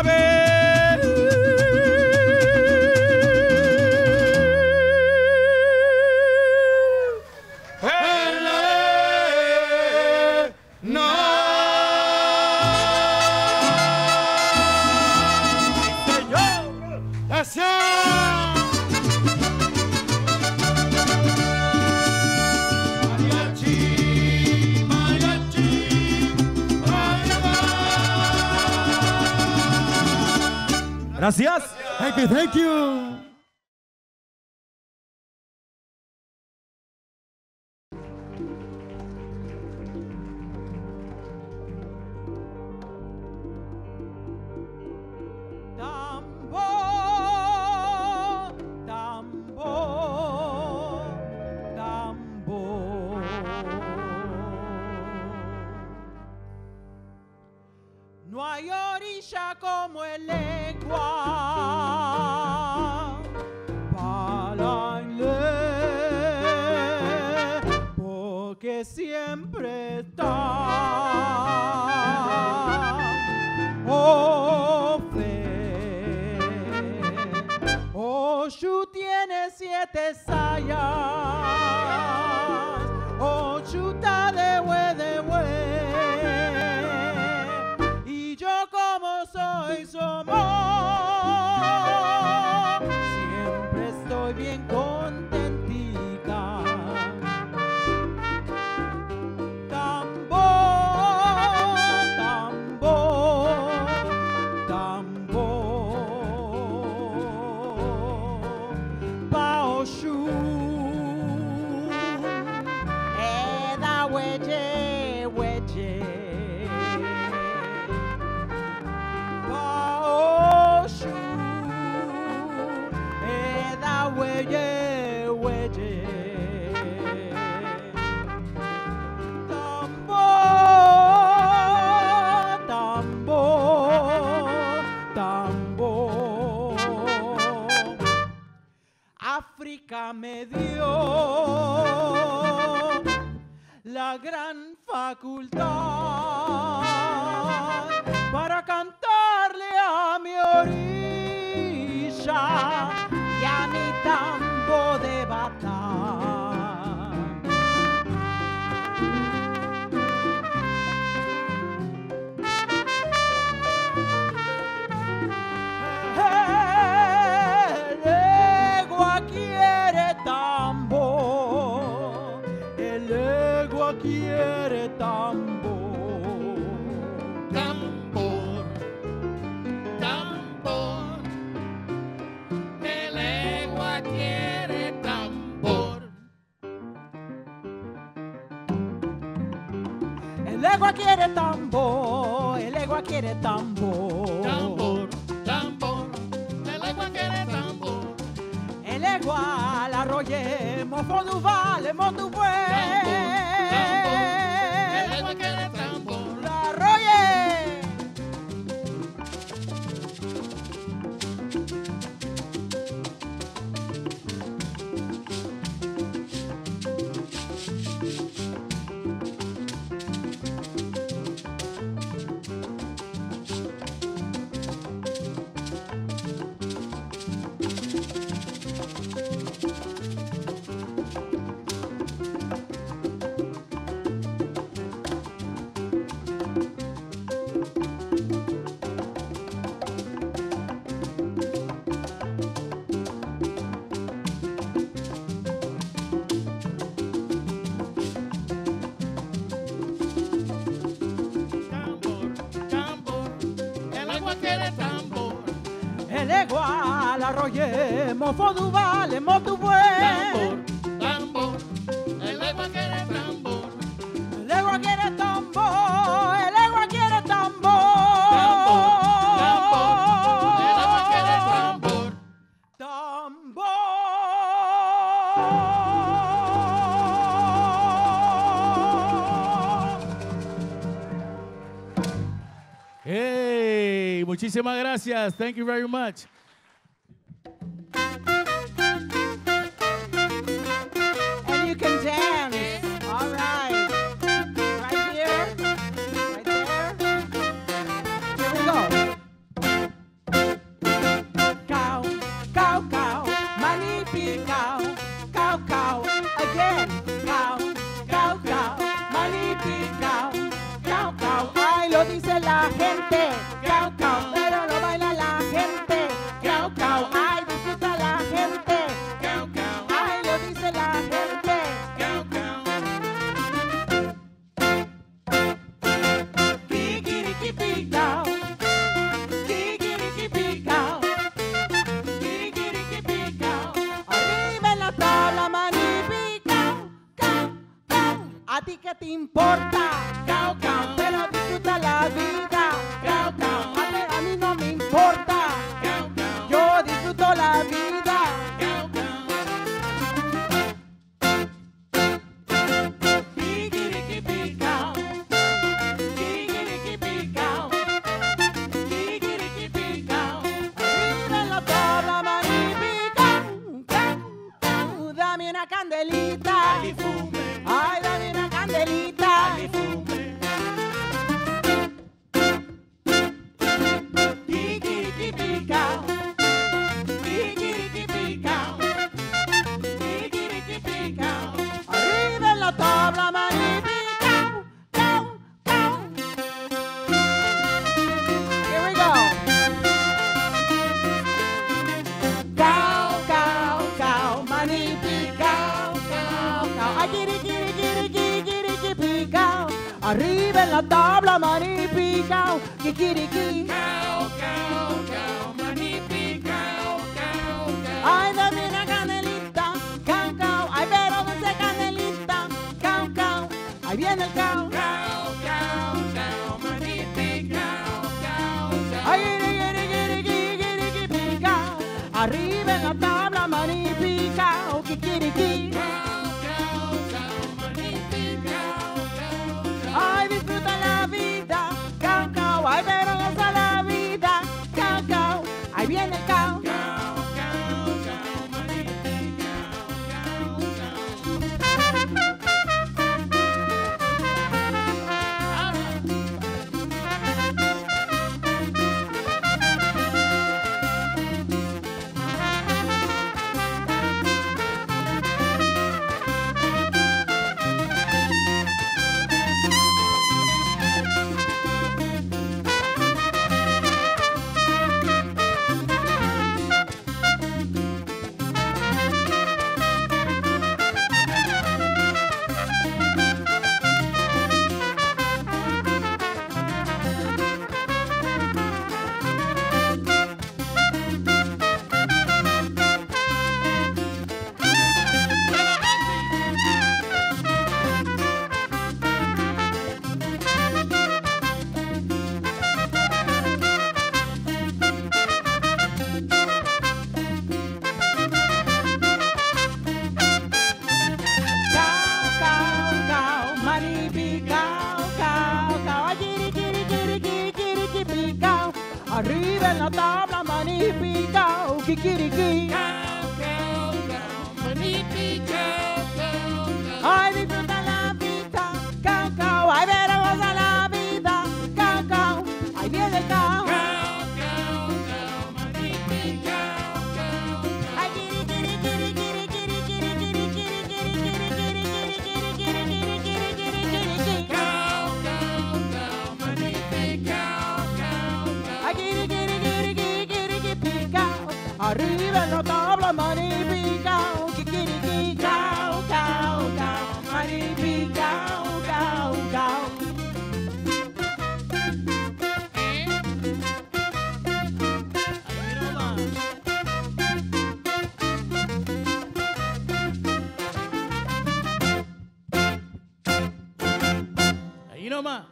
sabe. Gracias. Thank you, thank you. No hay orilla como el legua para inglés, porque siempre está. Oh, fe, Oshu tiene siete sayas, Oshu ta de hue de hue. Soy somos, siempre estoy bien contentica. Tambor, tambor, tambor, Paoshu, eda huelle, huelle. Weye, weye, tambor, tambor, tambor. África me dio la gran facultad para cantarle a mi orilla y a mi tambo de bata. El egua quiere tambo, el egua quiere tambo. Tambor, tambor. Quiere tambor. El egua quiere tambor, el egua quiere tambor. Tambor, tambor, el egua quiere tambor. El egua la roye, mofo du vale, mo du bue. Tambor, tambor, el egua quiere tambor. La roye. Legua la roye, mofo du vale, mo tu bue. Tambor, tambor, el legua quiere tambor. El legua quiere tambor, el legua quiere tambor. Tambor, tambor, el legua quiere tambor. Tambor. Hey, muchísimas gracias. Thank you very much. And you can dance. All right. Right here. Right there. Here we go. manipi, cow, cow, cow, again, cow, cow, cow, manipi, cow, cow, cow, ay, lo dice la gente, cow, cow, pero lo baila la gente, cow, cow, ay, disfruta la gente, cow, cow, ay, lo dice la gente, cow, cow. Kikiriki, cow, kikiriki, cow, kikiriki, cow, arriba en la tabla, manipi, cow, cow, cow, a ti que te importa, cow, cow, pero disfruta la vida, cow, cow, a mí, a mí no me importa, cow, cow, yo disfruto la vida, cow, cow. Kikiriki, cow, kikiriki, cow, kikiriki, cow, arriba en la tabla, manipi, cow, cow, cow, dame una candelita, ay, dame una candelita, kikiriki, cow, kikiriki, cow, kikiriki, cow, arriba en la tabla, manipi, cow, cow, cow. Here we go. Cow, cow, cow, manipi, cow, cow, cow. Ay, kiri, kiri, kiri, kiri, kiri, kiri, cow. Arriba en la tabla, manipi, cow, kikiriki. Cow, cow, cow, manipi, cow, cow, cow. Ay, dame una canelita, cow, cow. Ay, pero dulce canelita, cow, cow. Ahí viene el cow. Cow, cow, cow, manipi, cow, cow, cow. Ay, giri, giri, giri, giri, giri, giri, cow. Arriba en la tabla, manipi, cow, kikiriki. Cow, cow, cow, manipi, cow, cow, cow. Ay, disfruta la vida, cow, cow. Ay, pero goza la vida, cow, cow. Ahí viene el cow. Cow, cow, cow, manipi, cow, cow, cow. Arriba en la tabla, manipi, cow, kikiriki. Cow, cow, cow, manipi, cow, cow, cow. Ay, disfruta la vida, cow, cow. Ay, pero goza la vida, cow, cow. Ahí viene el cow. Cow, cow, cow, manipi, cow, cow, cow. Ay, kiri, kiri, kiri, kiri, kiri, kiri, kiri, kiri, kiri, kiri, kiri, kiri, kiri, kiri, kiri, kiri, kiri, kiri, kiri. Cow, cow, cow, manipi, cow, cow, cow. Ay, kiri, kiri, kiri, kiri, kiri, kiri, cow. Arriba en la tabla, manipi, cow, kikiriki, cow, cow, cow, manipi, cow, cow, cow. Ahí nomás.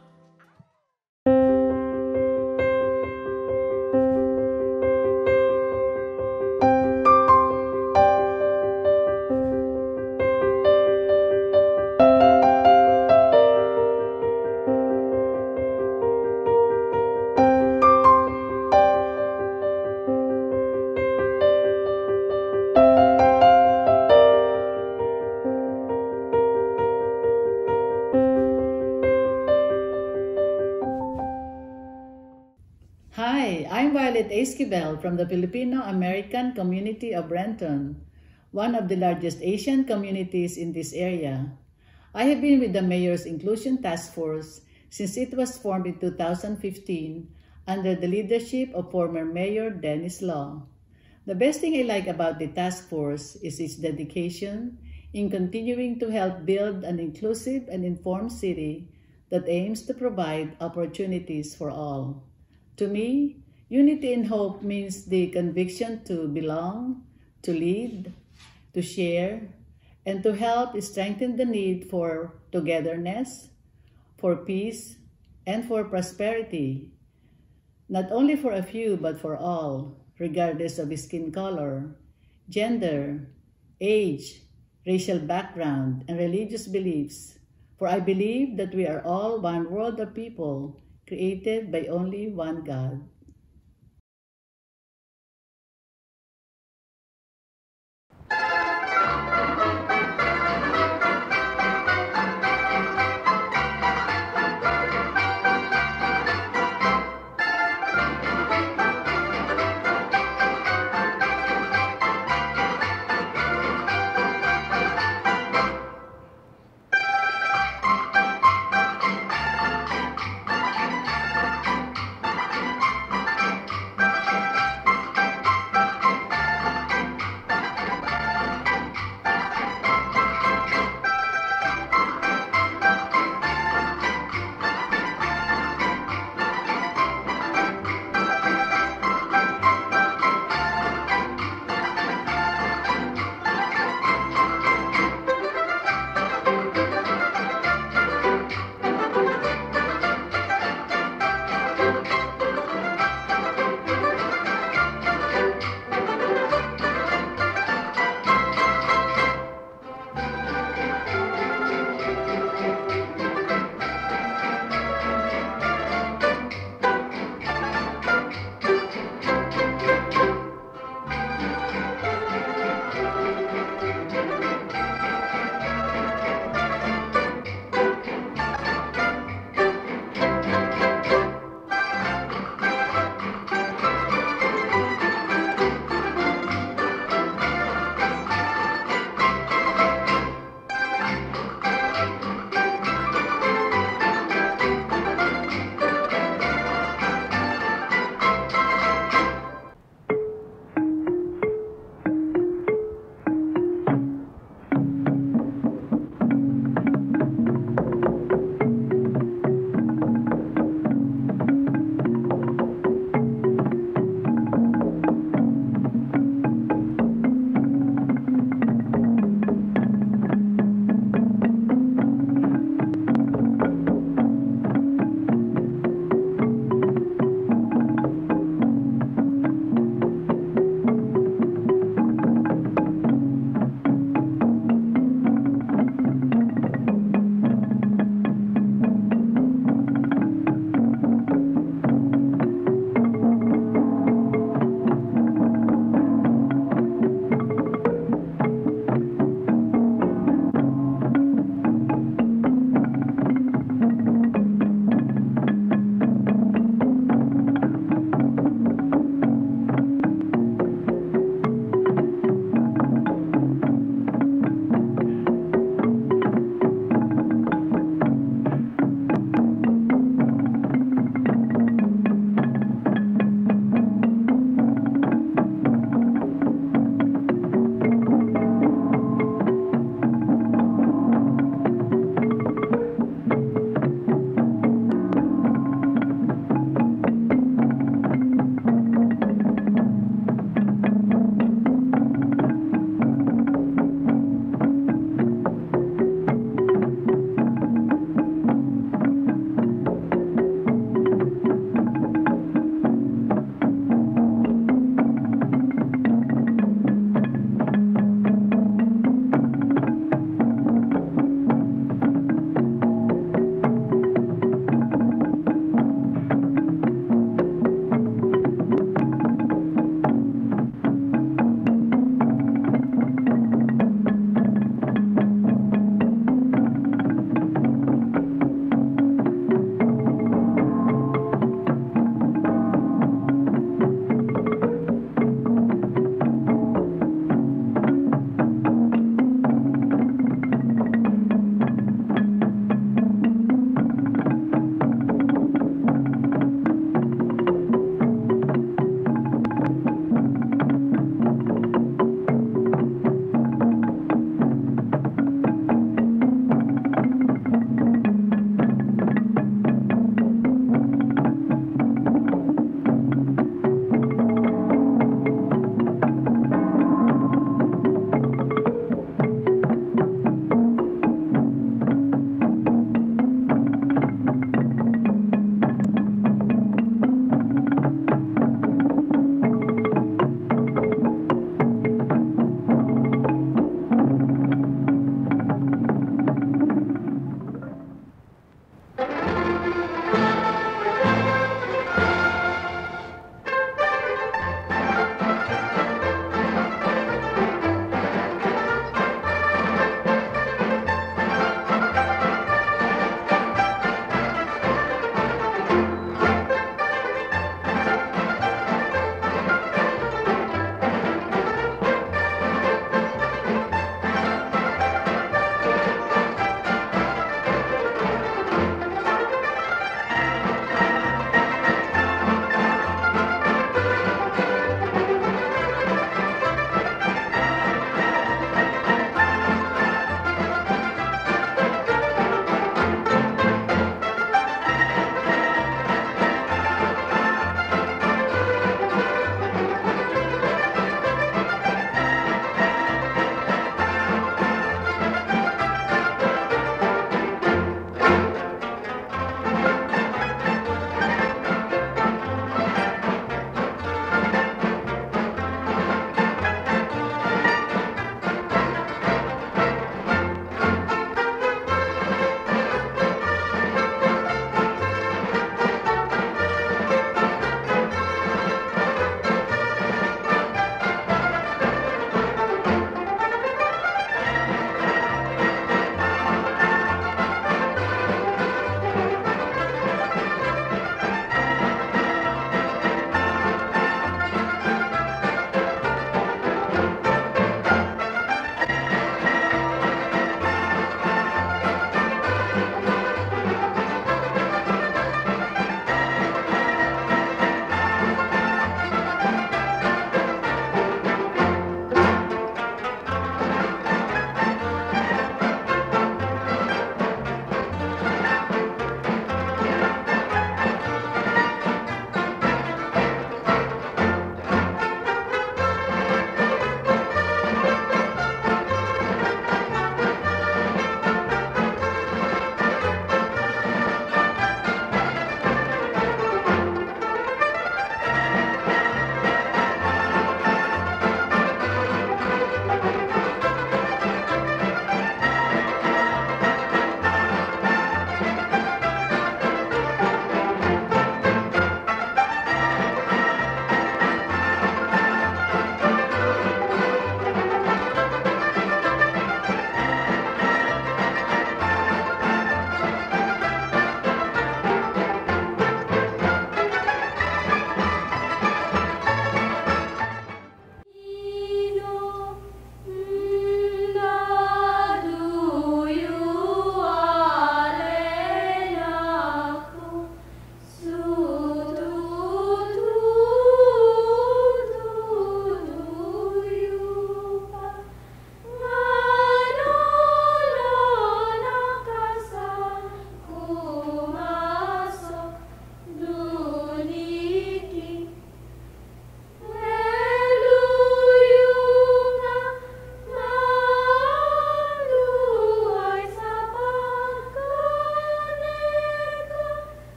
Hi, I'm Violet Esquivel from the Filipino American community of Renton. one of the largest Asian communities in this area. I have been with the Mayor's Inclusion Task Force since it was formed in two thousand fifteen under the leadership of former Mayor Dennis Law. The best thing I like about the task force is its dedication in continuing to help build an inclusive and informed city that aims to provide opportunities for all. To me, unity and hope means the conviction to belong, to lead, to share, and to help strengthen the need for togetherness, for peace, and for prosperity, not only for a few but for all, regardless of skin color, gender, age, racial background, and religious beliefs. For I believe that we are all one world of people, created by only one God.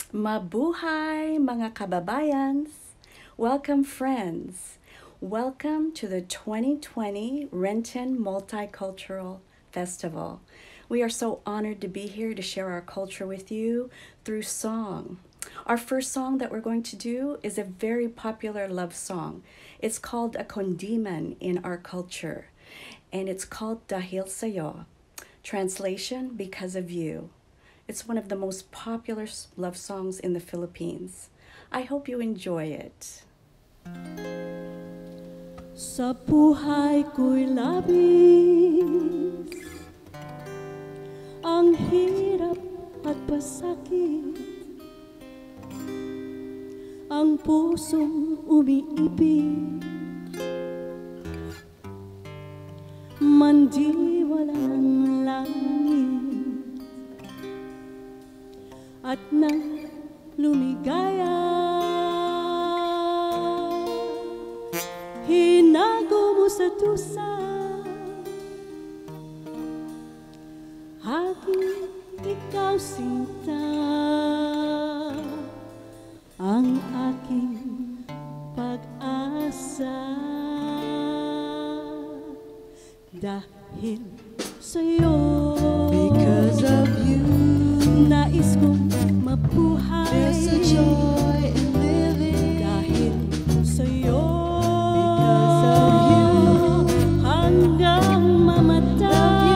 Mabuhay mga kababayans. Welcome friends. Welcome to the twenty twenty Renton Multicultural Festival. We are so honored to be here to share our culture with you through song. Our first song that we're going to do is a very popular love song. It's called a kondiman in our culture, and it's called Dahil Sa'yo. Translation, because of you. It's one of the most popular love songs in the Philippines. I hope you enjoy it. Sa buhay ko'y labis ang hirap at pasakit, ang pusong umiibig, mandiwala ng langit, at nang lumigaya, hinago mo sa tusa aking ikaw sinta, ang aking pag-asa. Dahil sa'yo, because of you, nais kong mabuhay. There's a joy in living. Dahil sa'yo, because of you, hanggang mamatay.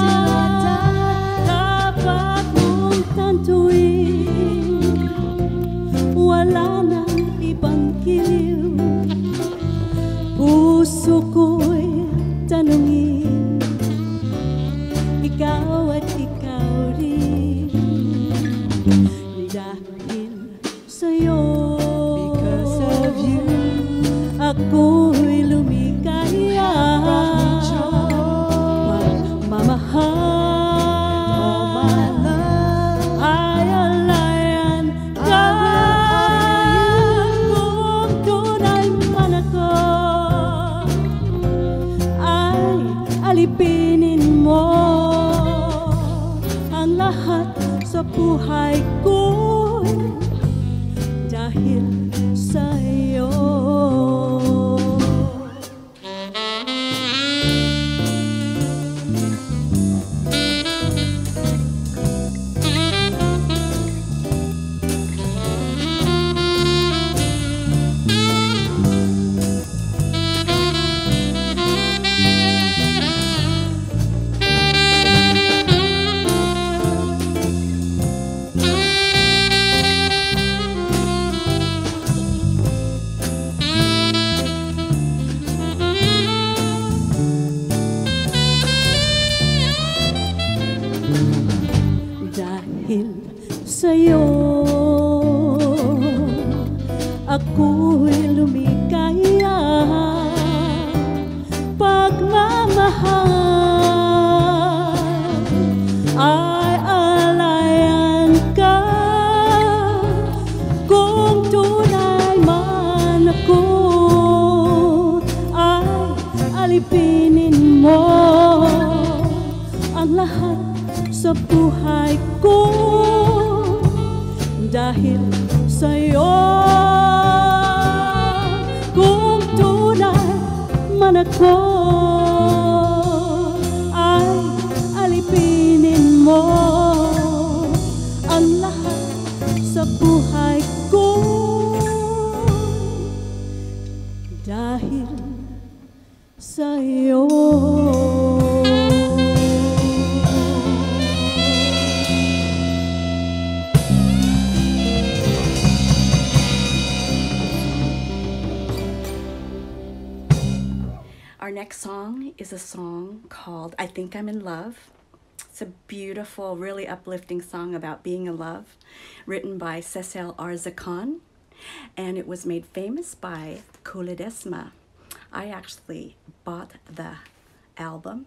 Dapat mong tantuin, wala nang ibang giliw. Puso ko'y tanungin, ikaw at ikaw rin. Dahil sa'yo, because of you, ako'y lumikaya. Magmamahal, ay alayan ka. Kung tunay man ako, ay alipinin mo ang lahat sa buhay ko dahil sa'yo. Dahil sa'yo, ako'y lumikaya. Pagmamahal ay alayan ka. Kung tunay man ako, ay alipinin mo ang lahat sa buhay ko dahil sa'yo. Kung tunay man ako, ay alipinin mo ang lahat sa buhay ko dahil sa'yo. Our next song is a song called I Think I'm in Love. It's a beautiful, really uplifting song about being in love, written by Cecil Arzacon, and it was made famous by Kulidesma. I actually bought the album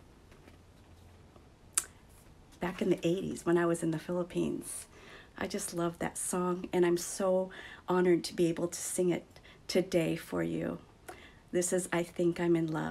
back in the eighties when I was in the Philippines. I just love that song, and I'm so honored to be able to sing it today for you. This is I Think I'm in Love.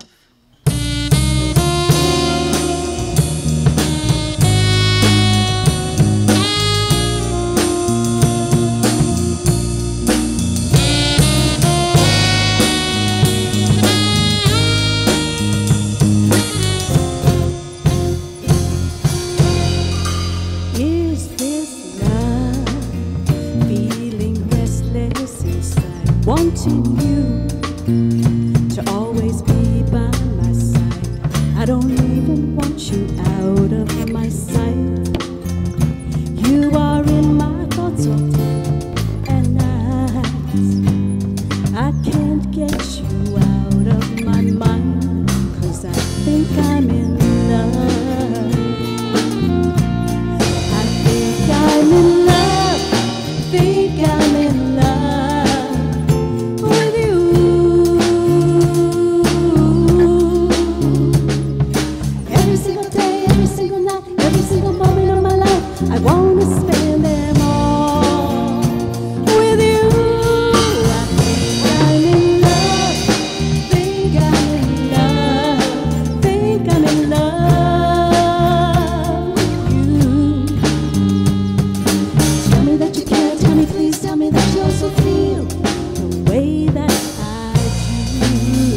of my sight. You are in my thoughts all day and night. I can't get you out of my mind, 'cause I think I'm in love. I think I'm in love, think I'm in love with you. Every single day, every single night, every single moment of my life, I wanna spend them all with you. I think I'm in love, think I'm in love, think I'm in love with you. Tell me that you care, tell me please, tell me that you also feel the way that I do.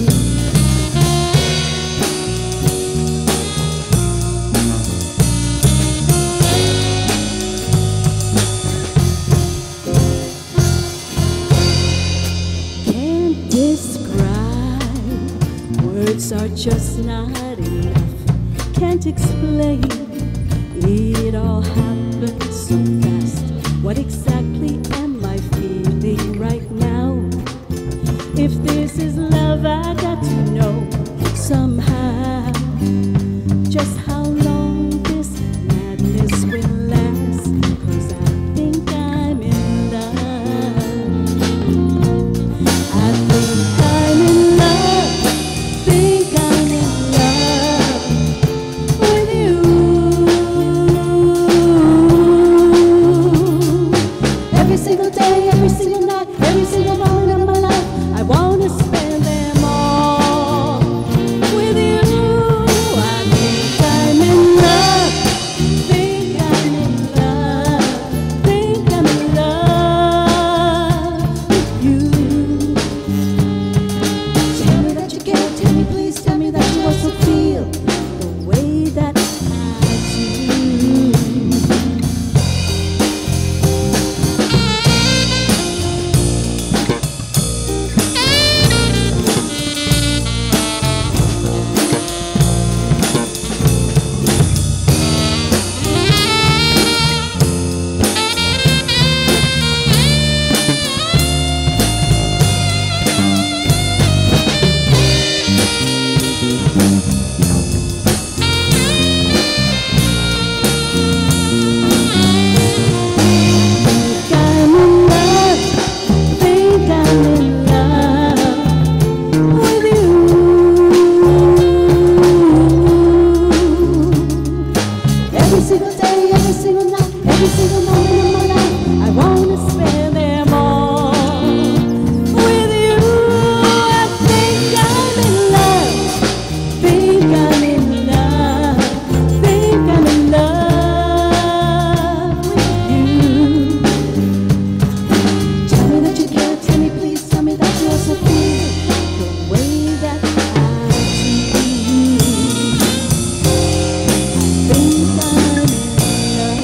Can't describe, words are just not enough. Can't explain, it all happened so fast. What exactly am I feeling right now? If this is love, I got to know somehow just how long this madness will last. 'Cause I think I'm in love. I think I'm in love, think I'm in love with you. Every single day, every single night, every single moment of my life, I wanna spend them all with you. I think I'm in love, think I'm in love, think I'm in love with you. Tell me that you care, tell me please, tell me that you also feel the way that I do. Think I'm in love, think I'm in love with you. Every single day, every single night, every single moment of my life, I wanna spend them all with you. I think I'm in love, think I'm in love, think I'm in love with you. Tell me that you care, tell me please, tell me that you also feel the way that I do. I think I'm in love,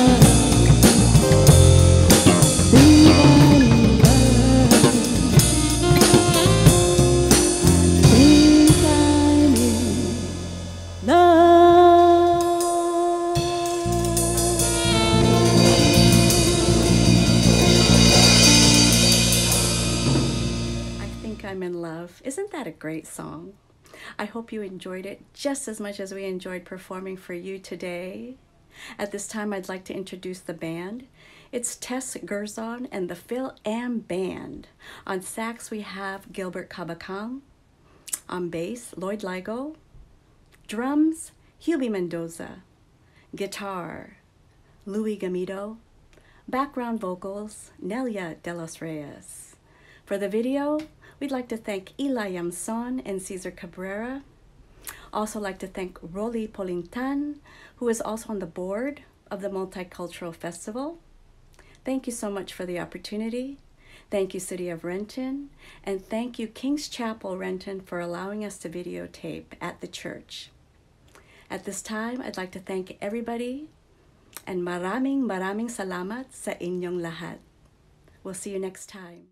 think I'm in love, think I'm in I think I'm in love. Isn't that a great song? I hope you enjoyed it just as much as we enjoyed performing for you today. At this time, I'd like to introduce the band. It's Tess Gerzon and the Phil Am Band. On sax, we have Gilbert Cabacang. On bass, Lloyd Ligo. Drums, Hubie Mendoza. Guitar, Louis Gamido. Background vocals, Nelia de los Reyes. For the video, we'd like to thank Eli Yamson and Cesar Cabrera. Also like to thank Rolly Polintan, who is also on the board of the Multicultural Festival. Thank you so much for the opportunity. Thank you, City of Renton, and thank you, King's Chapel, Renton, for allowing us to videotape at the church. At this time, I'd like to thank everybody, and maraming maraming salamat sa inyong lahat. We'll see you next time.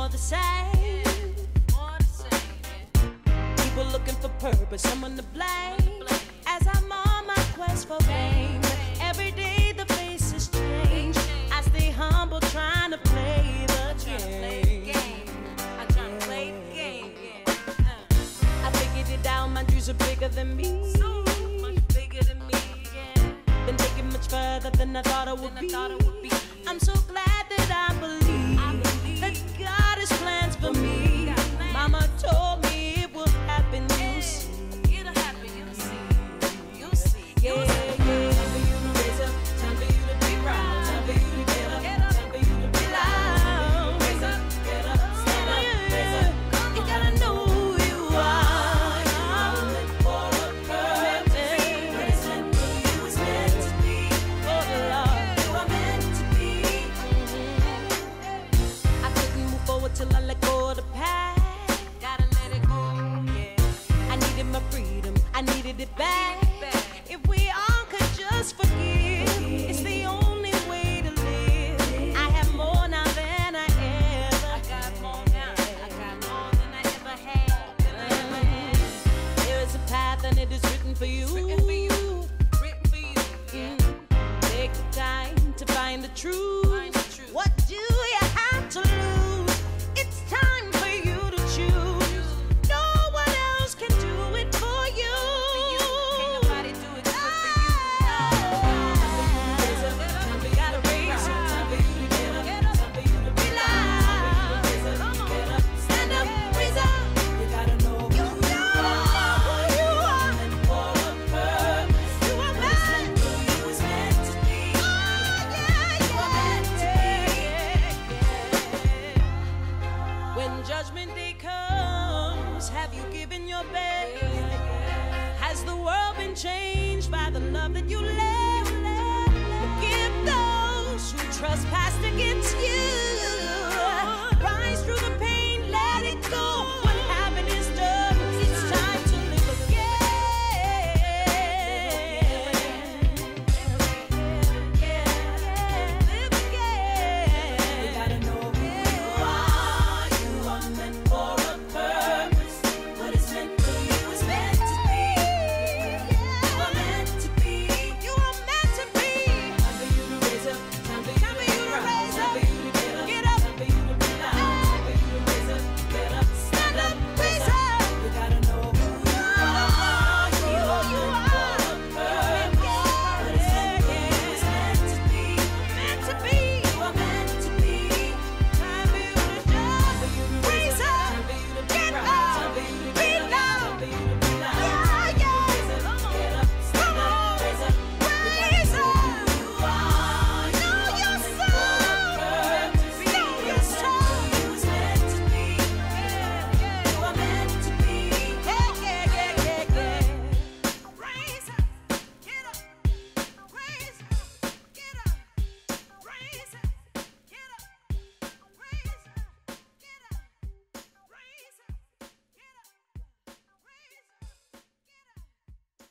more the same. More the same. People looking for purpose, someone to blame. As I'm on my quest for fame, every day the faces change. I stay humble, trying to play the game. I try to play the game. I figured it out, my dreams are bigger than me. So much bigger than me, yeah. Been taking much further than I thought it would be. I'm so glad that I believe that God has plans for me. Mama told me it will happen, you see. It'll happen, you'll see. You'll see. Yeah, yeah. Time for you to raise up, time for you to be proud, time for you to get up, time for you to be loud. Raise up, get up, stand up, raise up. You gotta know who you are. You're meant for a purpose. What is meant for you is meant to be. Oh Lord, you are meant to be. I couldn't move forward till I let go of the past. Gotta let it go, yeah. I needed my freedom, I needed it back. If we all could just forgive, it's the only way to live. I have more now than I ever I got more now, I got more than I ever had, than I ever had. There is a path and it is written for you. Written for you, written for you. Mm. Take the time to find the truth. Find the truth. What do you have to lose? It's time for you to choose. No one else can do it for you. Can't nobody do it just for you. Raise up, time for you to raise up, time for you to get up, time for you to be loud. Raise up, get up, stand up, raise up. You gotta know who you are. You are meant for a purpose. You are meant for you is meant to be. Oh yeah, you are meant to be. When judgment day comes, have you given your best? Has the world been changed by the love that you left? Forgive those who trespassed against you. Rise through the pain, let it go. What happened is done. It's time to live again. Live again. You gotta know who you are. You are meant for a purpose. What is meant for you is meant to be. You are meant to be. You are meant to be. Time for you to raise up. Time for you to raise up. Time for you to get up. Get up. Time for you to be loud. Time for you to raise up. Get up. Stand up. Raise up. You gotta know who you are. You are meant for a purpose. What is meant for you is meant to be. Meant to be. You are meant to be. Time for you to jump. Raise up. Get up. Be loud. Yeah, yeah. Get up. Stand up. Raise up. Raise up. You are. Know yourself. Know yourself. You was meant to be. You are meant to be. Yeah, yeah, yeah, yeah, yeah. Raise up. Get up. Raise up. Get up. Raise up. Get up. Raise up. Get up. Raise up. Get up. Raise up.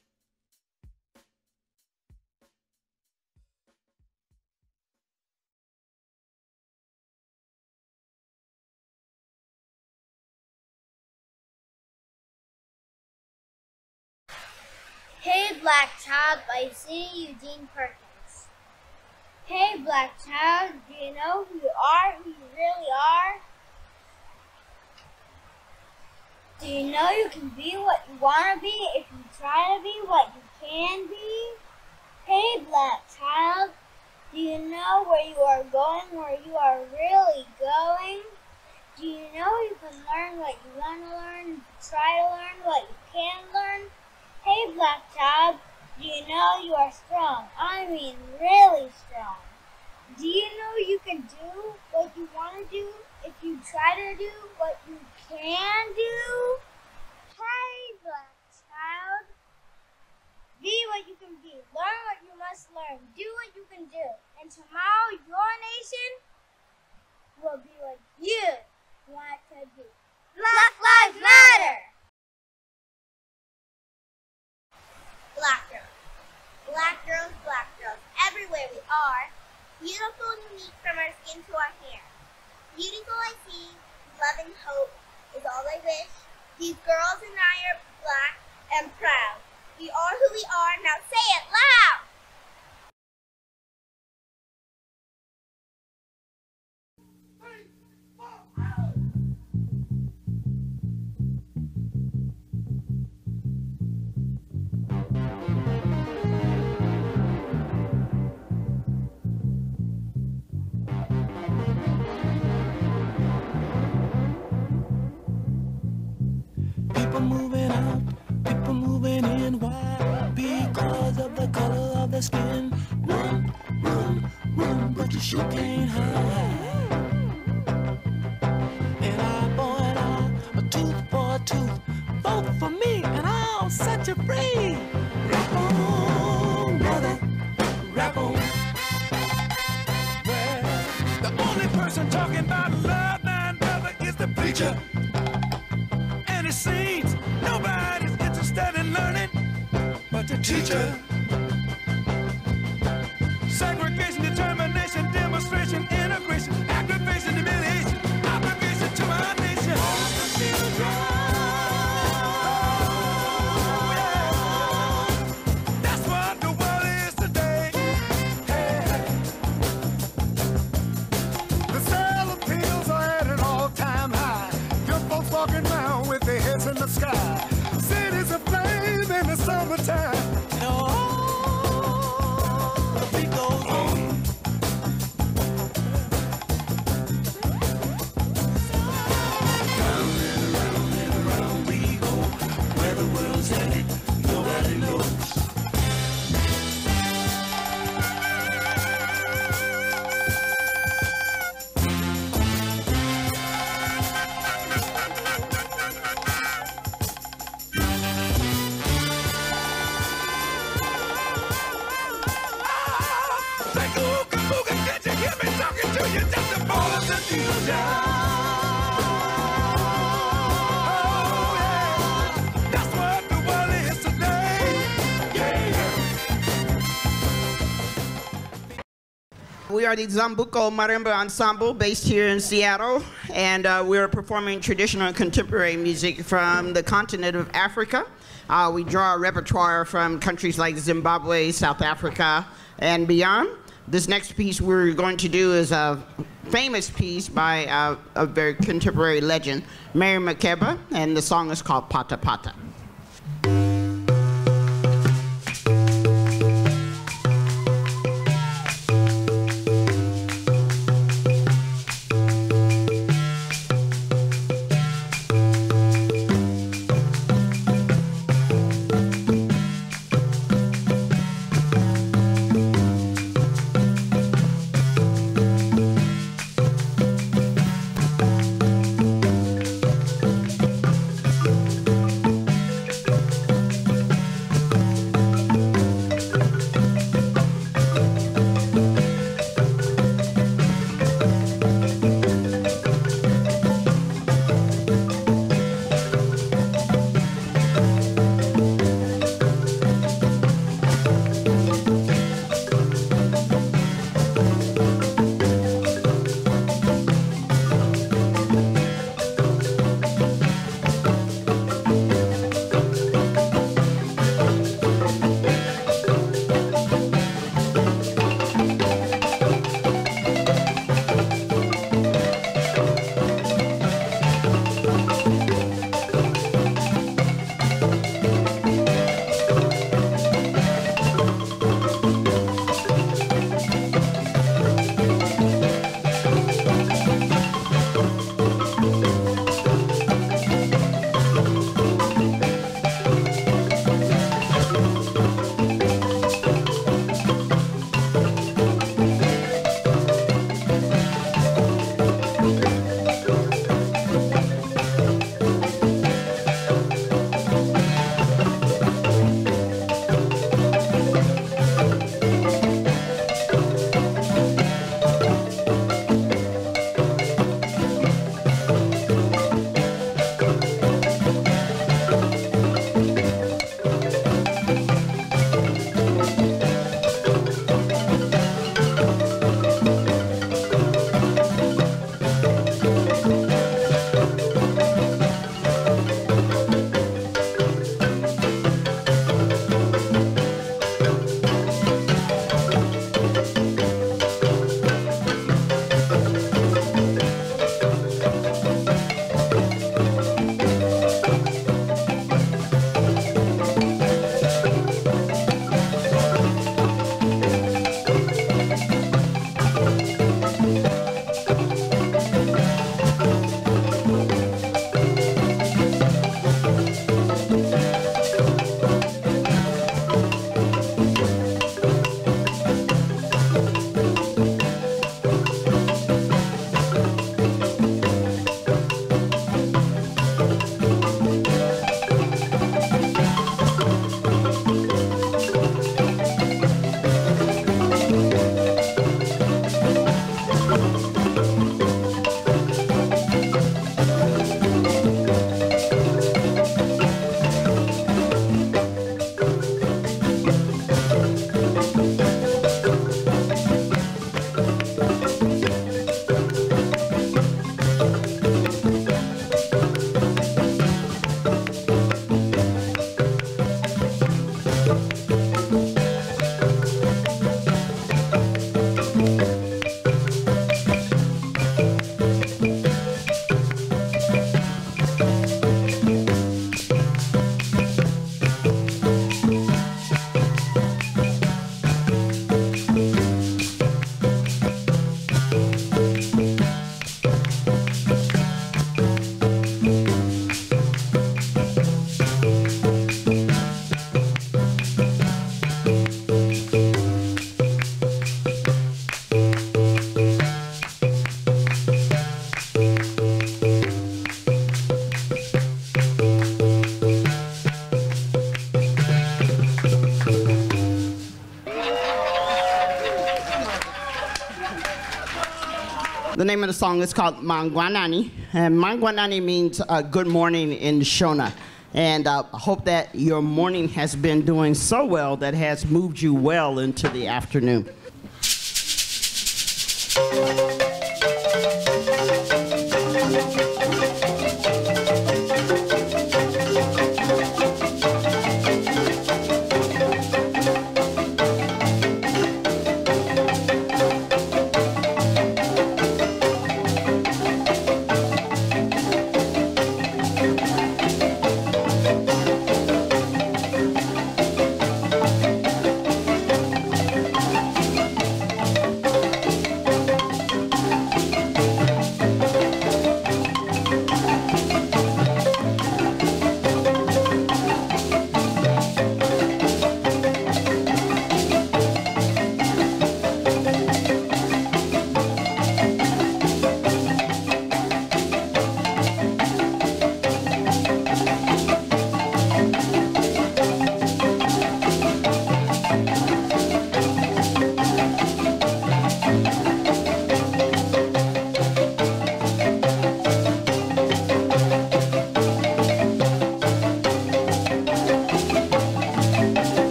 Hey Black Child by C. Eugene Perkins. Hey Black Child, do you know who you are, who you really are? Do you know you can be what you want to be if you try to be what you can be? Hey Black Child, do you know where you are going, where you are really going? Do you know you can learn what you want to learn, try to learn what you can learn? Hey Black Child, do you know you are strong? I mean really strong. Do you know you can do what you want to do if you try to do what you can do? Hey Black Child, be what you can be, learn what you must learn, do what you can do, and tomorrow your nation will be what you want to be. Black Lives Matter! Black girls. Black girls, black girls, everywhere we are. Beautiful and unique from our skin to our hair. Beautiful I see, love and hope is all I wish. These girls and I are black and proud. We are who we are, now say it loud! People moving out, people moving in. Why? Because of the color of their skin. Run, run, run, but you sure can't hide. An eye for an eye, a tooth for a tooth. Vote for me and I'll set you free. Rap on, brother, rap on. Well, the only person talking about love, man, brother, is the preacher. And it seems nobody's interested in learning but the teacher. Segregation, determination, demonstration, integration, aggravation, humiliation, obligation to our nation. That's what the world is today. Hey. The sale of pills are at an all-time high. Young folks walking around with their heads in the sky. Cities aflame in the summertime. We are the Zambuco Marimba Ensemble based here in Seattle, and uh, we're performing traditional and contemporary music from the continent of Africa. Uh, we draw our repertoire from countries like Zimbabwe, South Africa, and beyond. This next piece we're going to do is a famous piece by uh, a very contemporary legend, Mary Makeba, and the song is called Pata Pata. The name of the song is called Mangwanani, and Mangwanani means uh, good morning in Shona. And uh, I hope that your morning has been doing so well that has moved you well into the afternoon.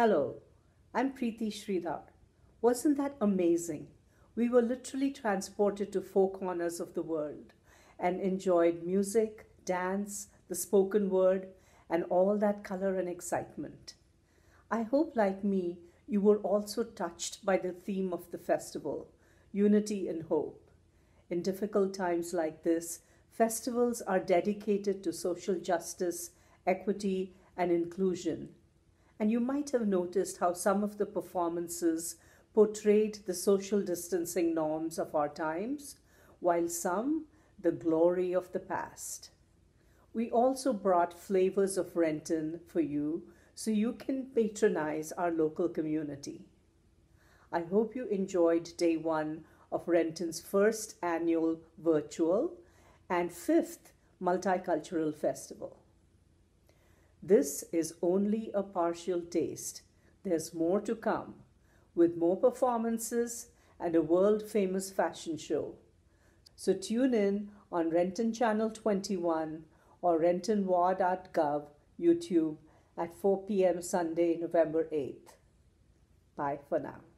Hello, I'm Preeti Sridhar. Wasn't that amazing? We were literally transported to four corners of the world and enjoyed music, dance, the spoken word, and all that color and excitement. I hope, like me, you were also touched by the theme of the festival, unity and hope. In difficult times like this, festivals are dedicated to social justice, equity, and inclusion. And you might have noticed how some of the performances portrayed the social distancing norms of our times, while some, the glory of the past. We also brought flavors of Renton for you so you can patronize our local community. I hope you enjoyed day one of Renton's first annual virtual and fifth multicultural festival. This is only a partial taste. There's more to come, with more performances and a world-famous fashion show. So tune in on Renton Channel twenty-one or renton wa dot gov YouTube at four p.m. Sunday, November eighth. Bye for now.